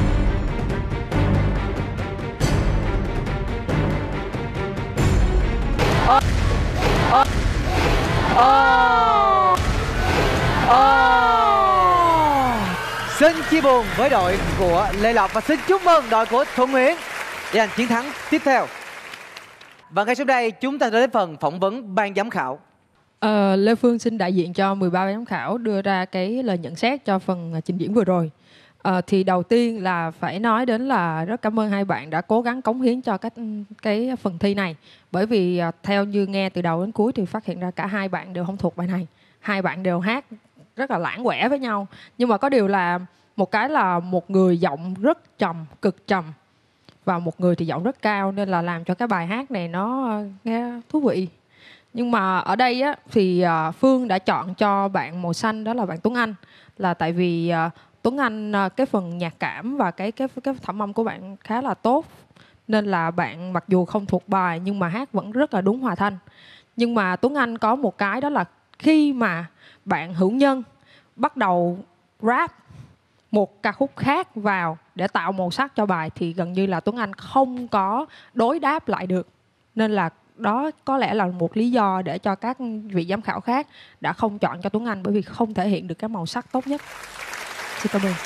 Xin chia buồn với đội của Lê Lộc và xin chúc mừng đội của Thuận Nguyễn giành chiến thắng tiếp theo. Và ngay sau đây chúng ta đến phần phỏng vấn ban giám khảo. Ờ, Lê Phương xin đại diện cho mười ba ban giám khảo đưa ra cái lời nhận xét cho phần trình diễn vừa rồi. Ờ, thì đầu tiên là phải nói đến là rất cảm ơn hai bạn đã cố gắng cống hiến cho các cái phần thi này. Bởi vì à, theo như nghe từ đầu đến cuối thì phát hiện ra cả hai bạn đều không thuộc bài này. Hai bạn đều hát rất là lãng quẻ với nhau. Nhưng mà có điều là một cái là một người giọng rất trầm, cực trầm. và một người thì giọng rất cao, nên là làm cho cái bài hát này nó nghe thú vị. Nhưng mà ở đây á, thì uh, Phương đã chọn cho bạn màu xanh, đó là bạn Tuấn Anh, là tại vì uh, Tuấn Anh uh, cái phần nhạc cảm và cái cái cái thẩm âm của bạn khá là tốt, nên là bạn mặc dù không thuộc bài nhưng mà hát vẫn rất là đúng hòa thanh. Nhưng mà Tuấn Anh có một cái, đó là khi mà bạn Hữu Nhân bắt đầu rap một ca khúc khác vào để tạo màu sắc cho bài thì gần như là Tuấn Anh không có đối đáp lại được. Nên là đó có lẽ là một lý do để cho các vị giám khảo khác đã không chọn cho Tuấn Anh, bởi vì không thể hiện được cái màu sắc tốt nhất. Xin cảm ơn.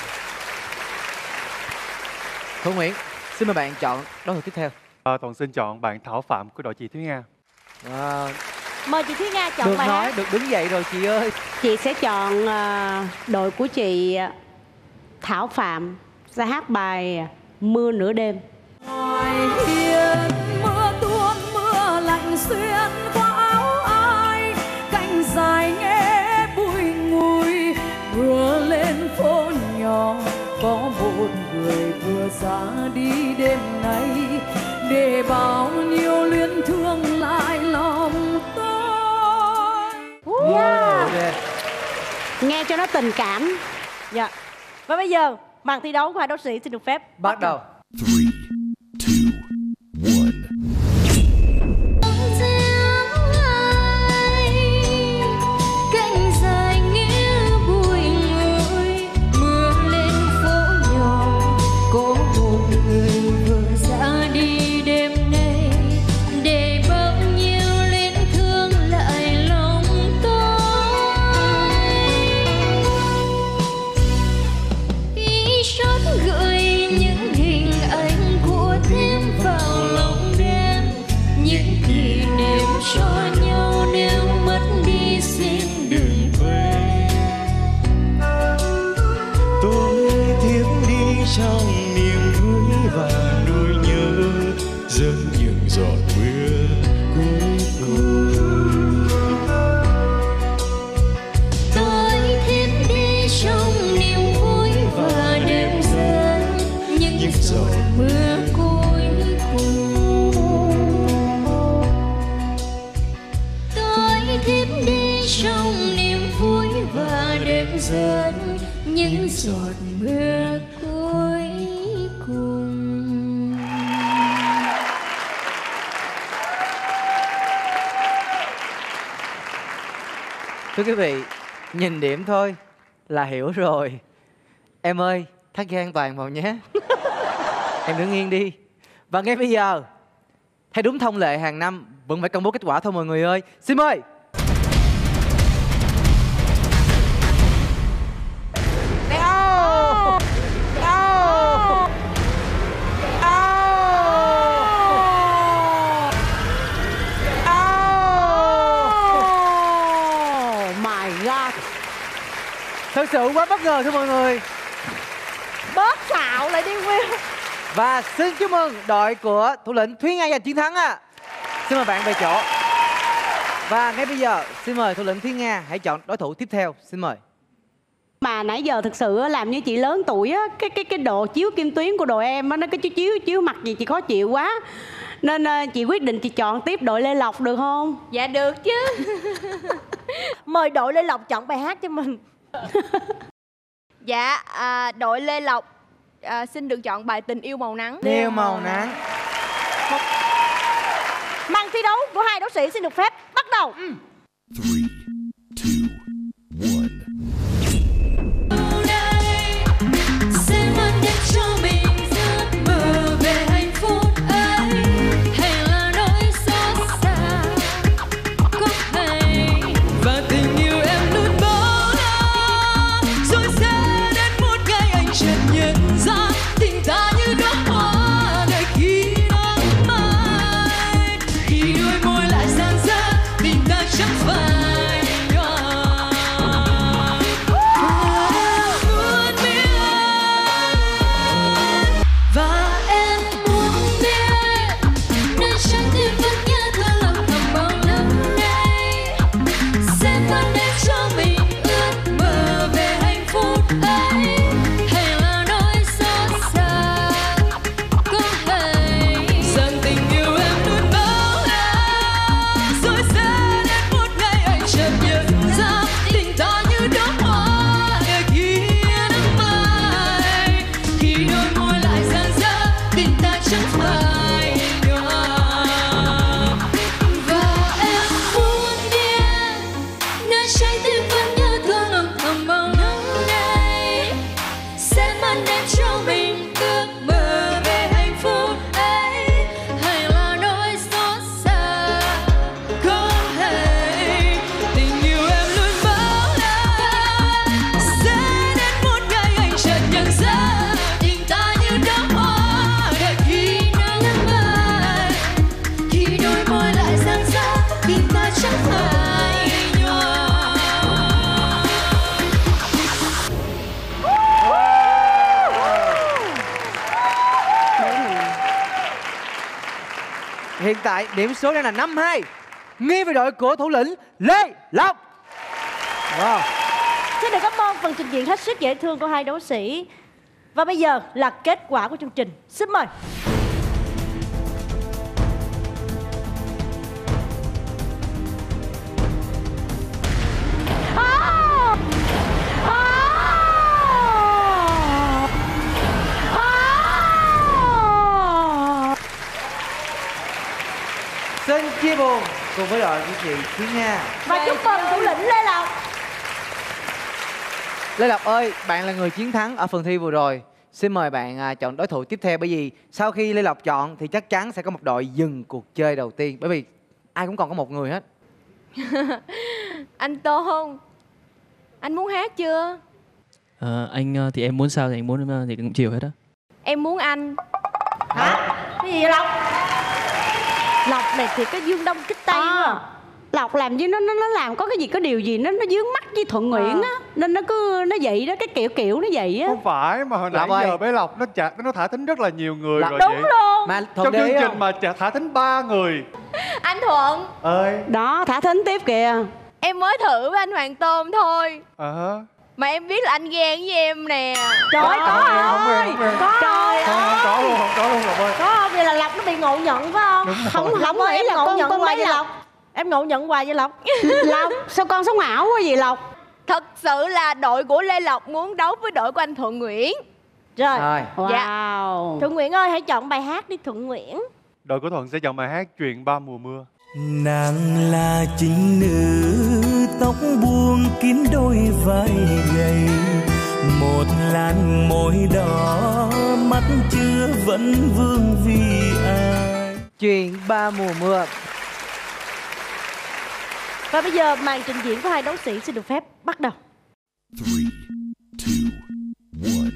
Thu Nguyễn, xin mời bạn chọn đối thủ tiếp theo. À, Toàn xin chọn bạn Thảo Phạm của đội chị Thúy Nga. À, Mời chị Thúy Nga chọn được bài nói, hát. được đứng dậy rồi chị ơi. Chị sẽ chọn uh, đội của chị Thảo Phạm ra hát bài Mưa Nửa Đêm. Ngoài hiên mưa tuôn mưa lạnh xuyên qua áo ai, cành dài nghe bùi ngùi vừa lên phố nhỏ. Có một người vừa ra đi đêm nay để bao nhiêu luyến thương lại lòng tôi. Yeah. Yeah. Nghe cho nó tình cảm. Dạ. Và bây giờ màn thi đấu của hai đấu sĩ xin được phép Bắt đầu. Three, two, one. Cánh dài nghĩa bùi ngùi mưa lên phố nhỏ. Có một người vừa ra đi đêm nay để bao nhiêu luyến thương lại lòng tôi. Ý chót gửi những hình ảnh của thêm vào lòng đêm, những kỷ niệm cho nhau nếu mất đi xin đừng quên. Tôi thiếp đi trong niềm vui và nỗi nhớ, rơi những giọt mưa cuối cùng. Tôi thiếp đi trong niềm vui và đêm rơi những giọt mưa cuối cùng. Tôi thiếp đi trong niềm vui và đêm rơi những giọt mưa cuối cùng. Thưa quý vị, nhìn điểm thôi là hiểu rồi. Em ơi, thắt dây an toàn vào nhé. Em đứng yên đi. Và ngay bây giờ, theo đúng thông lệ hàng năm, vẫn phải công bố kết quả thôi mọi người ơi. Xin mời. Go! Go! Oh my god. Thật sự quá bất ngờ thưa mọi người. Bớt xạo lại đi Will. Và xin chúc mừng đội của thủ lĩnh Thúy Nga giành chiến thắng ạ. À. Xin mời bạn về chỗ. Và ngay bây giờ xin mời thủ lĩnh Thúy Nga hãy chọn đối thủ tiếp theo. Xin mời. Mà nãy giờ thực sự làm như chị lớn tuổi á, cái cái cái độ chiếu kim tuyến của đội em á, nó cái chiếu chiếu chiếu mặt gì chị khó chịu quá. Nên uh, chị quyết định chị chọn tiếp đội Lê Lộc được không? Dạ được chứ. Mời đội Lê Lộc chọn bài hát cho mình. Dạ, à, đội Lê Lộc à, xin được chọn bài Tình Yêu Màu Nắng. Nêu màu nắng. Màn thi đấu của hai đấu sĩ xin được phép bắt đầu. Three, two, one. Sẽ mang đến cho mình giấc mơ về hạnh phúc ấy, hay là nỗi xót xa có hay. Và tình yêu em luôn bao la, rồi sẽ đến một ngày anh chợt nhận ra tình ta như đóa hoa đợi khi nắng mai. Khi đôi môi lại dang dở, tình ta chẳng phải Hiện tại điểm số đang là năm hai, nghiêng về đội của thủ lĩnh Lê Lộc. Wow. Xin được cảm ơn phần trình diễn hết sức dễ thương của hai đấu sĩ. Và bây giờ là kết quả của chương trình. Xin mời. Xin chia buồn cùng với đội của chị Thúy Nga. Và chúc mừng thủ lĩnh Lê Lộc. Lê Lộc ơi, bạn là người chiến thắng ở phần thi vừa rồi. Xin mời bạn à, chọn đối thủ tiếp theo, bởi vì sau khi Lê Lộc chọn thì chắc chắn sẽ có một đội dừng cuộc chơi đầu tiên. Bởi vì ai cũng còn có một người hết. Anh Tôn, anh muốn hát chưa? Ờ, anh ờ, thì em muốn sao thì anh muốn ờ, thì cũng chiều hết á. Em muốn anh. Hả? Cái gì vậy Lộc? Lộc này thì có dương đông kích tây À, quá. Lộc làm với nó nó nó làm có cái gì có điều gì nó nó dướng mắt với Thuận Nguyễn á, nên nó cứ nó vậy đó, cái kiểu kiểu nó vậy á. Không phải mà hồi nãy Lộc ơi. giờ bé Lộc nó chả, nó thả thính rất là nhiều người Lộc- rồi Đúng chị. luôn. Mà Thuận Trong để chương ý trình không? mà chả thả thính ba người. Anh Thuận, Ơi. Đó, thả thính tiếp kìa. em mới thử với anh Hoàng Tôn thôi. Ờ hả? Mà em biết là anh ghen với em nè. Trời ơi, có Không không? hề, không hề. Có. Trời Không, không có luôn, không có luôn Lộc ơi. Có không? Vậy là Lộc nó bị ngộ nhận phải không? Đúng rồi. Không, Lộc không ơi, nghĩ em là ngộ con nhận con hoài mấy vậy Lộc. Em ngộ nhận hoài vậy Lộc. Lộc, sao con sống ảo quá vậy Lộc? Thật sự là đội của Lê Lộc muốn đấu với đội của anh Thuận Nguyễn. Rồi. Rồi. Wow. Thuận Nguyễn ơi, hãy chọn bài hát đi Thuận Nguyễn. Đội của Thuận sẽ chọn bài hát Chuyện Ba Mùa Mưa. Nàng là chính nữ tóc buông kín đôi vai gầy, một làn môi đỏ mắt chưa vẫn vương vì ai. Chuyện Ba Mùa Mưa. Và bây giờ màn trình diễn của hai đấu sĩ xin được phép bắt đầu. Three, two, one.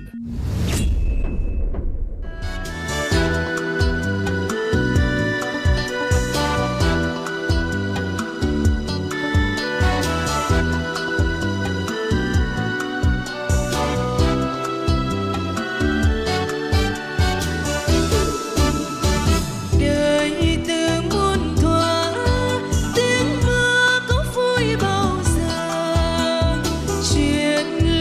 Đời từ muôn thuở, tiếng mưa có vui bao giờ. Chuyện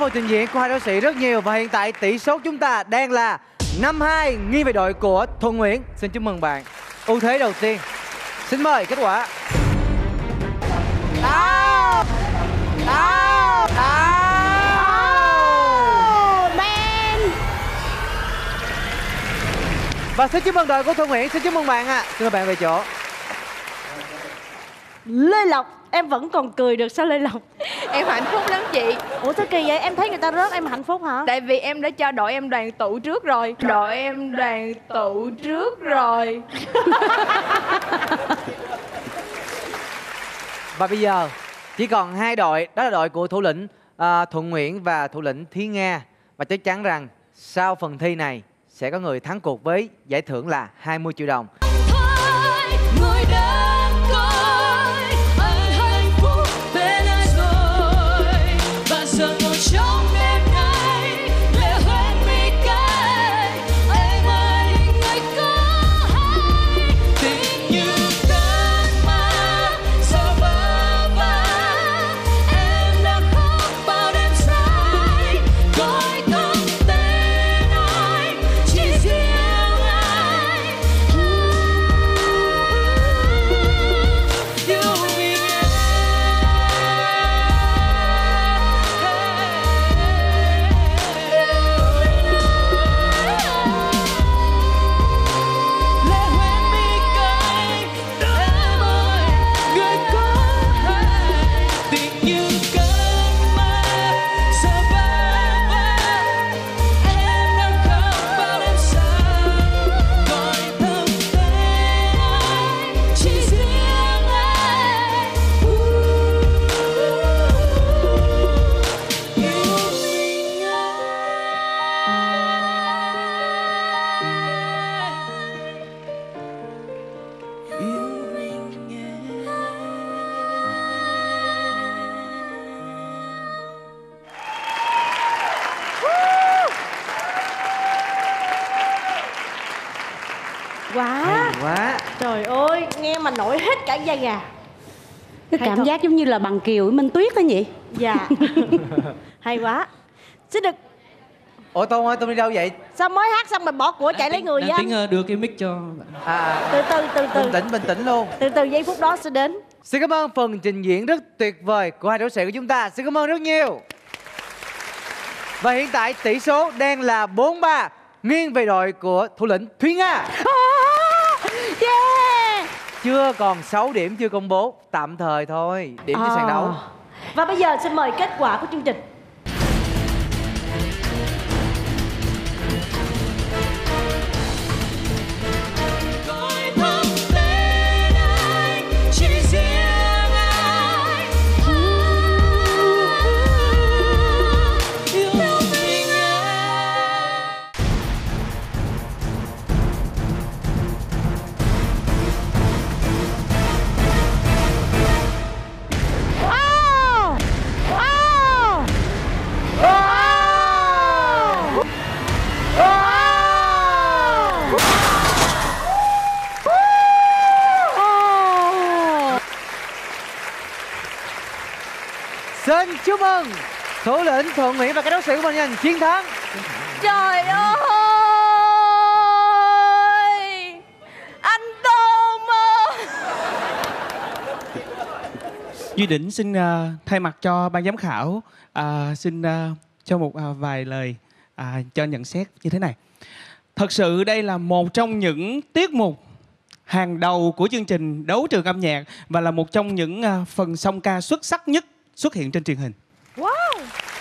phần trình diễn của hai đấu sĩ rất nhiều. Và hiện tại tỷ số chúng ta đang là năm hai nghiêng về đội của Thuận Nguyễn. Xin chúc mừng bạn. Ưu thế đầu tiên. Xin mời kết quả. Đau Đau Đau Man. Và xin chúc mừng đội của Thuận Nguyễn. Xin chúc mừng bạn ạ. À. Xin mời bạn về chỗ. Lê Lộc, em vẫn còn cười được sao Lê Lộc? Em hạnh phúc lắm chị. Ủa sao kỳ vậy? Em thấy người ta rớt em hạnh phúc hả? Tại vì em đã cho đội em đoàn tụ trước rồi. Đội em đoàn tụ trước rồi. Và bây giờ chỉ còn hai đội, đó là đội của thủ lĩnh à, Thuận Nguyễn và thủ lĩnh Thúy Nga. Và chắc chắn rằng sau phần thi này sẽ có người thắng cuộc với giải thưởng là hai mươi triệu đồng. Ngồi đã coi anh hạnh phúc bên ai rồi, và giờ ngồi trong đêm nay lệ hoen mi cay. Em ơi người có hay tình như cơn mơ giờ bơ vơ. Em đã khóc bao đêm dài gọi không tên ai, chỉ riêng ai yêu mình em. Lệ hoen mi cay đôi môi người có hay tình như cơn mơ giờ bơ vơ. Em đã khóc bao đêm dài gọi không tên ai, chỉ riêng ai yêu mình em. Yêu mình em. Quá Quá. Trời ơi, nghe mà nổi hết cả da gà. Cái Hay cảm thật. giác giống như là bằng Kiều với Minh Tuyết đó nhỉ? Dạ. Hay quá. Xin được. Ủa Tôn ơi, Tôn đi đâu vậy? Sao mới hát xong mà bỏ của chạy lấy người vậy Đang anh? tính ờ, đưa cái mic cho bạn. À, Từ từ từ từ bình tĩnh, bình tĩnh luôn. Từ từ giây phút đó sẽ đến. Xin cảm ơn phần trình diễn rất tuyệt vời của hai đấu sĩ của chúng ta. Xin cảm ơn rất nhiều. Và hiện tại tỷ số đang là bốn ba nghiêng về đội của thủ lĩnh Thúy Nga. Yeah. Chưa còn sáu điểm chưa công bố, tạm thời thôi, điểm trên sàn đấu. Và bây giờ xin mời kết quả của chương trình. Gọi không tên ai, chỉ riêng ai yêu mình em. Wow! Wow! Xin chúc mừng thủ lĩnh Thuận Nguyễn và các đấu sĩ của mình giành chiến thắng. Trời ơi, anh Tôn ơi. Duy Đỉnh xin uh, thay mặt cho ban giám khảo uh, xin uh, cho một uh, vài lời uh, cho nhận xét như thế này. Thật sự đây là một trong những tiết mục hàng đầu của chương trình Đấu Trường Âm Nhạc và là một trong những uh, phần song ca xuất sắc nhất xuất hiện trên truyền hình. Wow!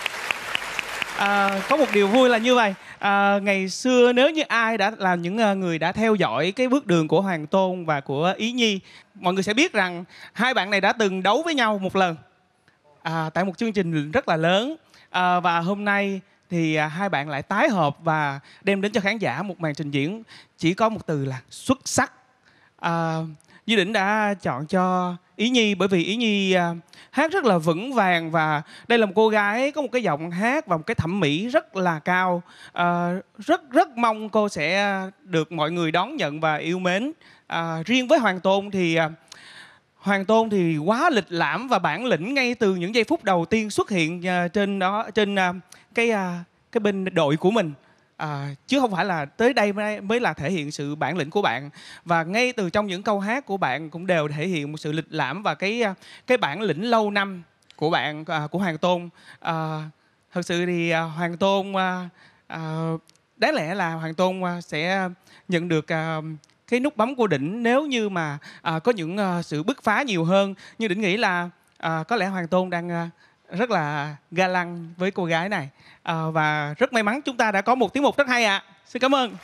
À, có một điều vui là như vậy. À, ngày xưa nếu như ai đã là những uh, người đã theo dõi cái bước đường của Hoàng Tôn và của Ý Nhi, mọi người sẽ biết rằng hai bạn này đã từng đấu với nhau một lần à, tại một chương trình rất là lớn. À, và hôm nay thì à, hai bạn lại tái hợp và đem đến cho khán giả một màn trình diễn chỉ có một từ là xuất sắc. À, Duy Đỉnh đã chọn cho Ý Nhi bởi vì Ý Nhi à, hát rất là vững vàng và đây là một cô gái có một cái giọng hát và một cái thẩm mỹ rất là cao. À, rất rất mong cô sẽ được mọi người đón nhận và yêu mến. À, riêng với Hoàng Tôn thì à, Hoàng Tôn thì quá lịch lãm và bản lĩnh ngay từ những giây phút đầu tiên xuất hiện uh, trên đó trên uh, cái uh, cái bên đội của mình. À, chứ không phải là tới đây mới, mới là thể hiện sự bản lĩnh của bạn. Và ngay từ trong những câu hát của bạn cũng đều thể hiện một sự lịch lãm và cái cái bản lĩnh lâu năm của bạn, à, của Hoàng Tôn. À, thật sự thì à, Hoàng Tôn à, à, đáng lẽ là Hoàng Tôn à, sẽ nhận được à, cái nút bấm của Đỉnh nếu như mà à, có những à, sự bứt phá nhiều hơn. Nhưng Đỉnh nghĩ là à, có lẽ Hoàng Tôn đang à, rất là ga lăng với cô gái này. À, và rất may mắn chúng ta đã có một tiết mục rất hay ạ. À. Xin cảm ơn.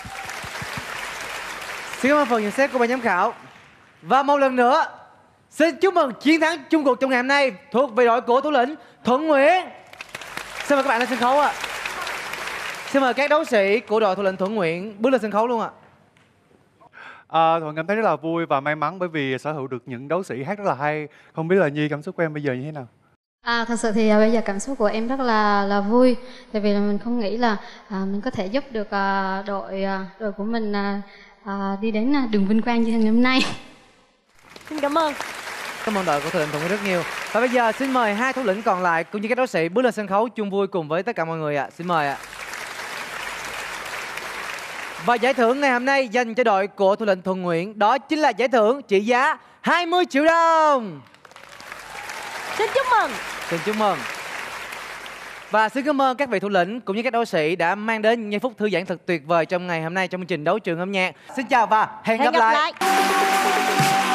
Xin cảm ơn phần nhận xét của ban giám khảo. Và một lần nữa xin chúc mừng chiến thắng chung cuộc trong ngày hôm nay thuộc về đội của thủ lĩnh Thuận Nguyễn. Xin mời các bạn lên sân khấu ạ. À. Xin mời các đấu sĩ của đội thủ lĩnh Thuận Nguyễn bước lên sân khấu luôn ạ. À, Thuận cảm thấy rất là vui và may mắn bởi vì sở hữu được những đấu sĩ hát rất là hay. Không biết là Nhi cảm xúc của em bây giờ như thế nào? À, thật sự thì à, bây giờ cảm xúc của em rất là là vui, tại vì là mình không nghĩ là à, mình có thể giúp được à, đội à, đội của mình à, à, đi đến à, đường vinh quang như ngày hôm nay. Xin cảm ơn. Cảm ơn đội của thủ lĩnh Thuận Nguyễn rất nhiều. Và bây giờ xin mời hai thủ lĩnh còn lại cũng như các đấu sĩ bước lên sân khấu chung vui cùng với tất cả mọi người ạ. À. Xin mời ạ. À. Và giải thưởng ngày hôm nay dành cho đội của thủ lĩnh Thuận Nguyễn đó chính là giải thưởng trị giá hai mươi triệu đồng. Xin chúc mừng. Xin chúc mừng. Và xin cảm ơn các vị thủ lĩnh cũng như các đấu sĩ đã mang đến những giây phút thư giãn thật tuyệt vời trong ngày hôm nay trong chương trình Đấu Trường Âm Nhạc. Xin chào và hẹn, hẹn gặp, gặp lại, lại.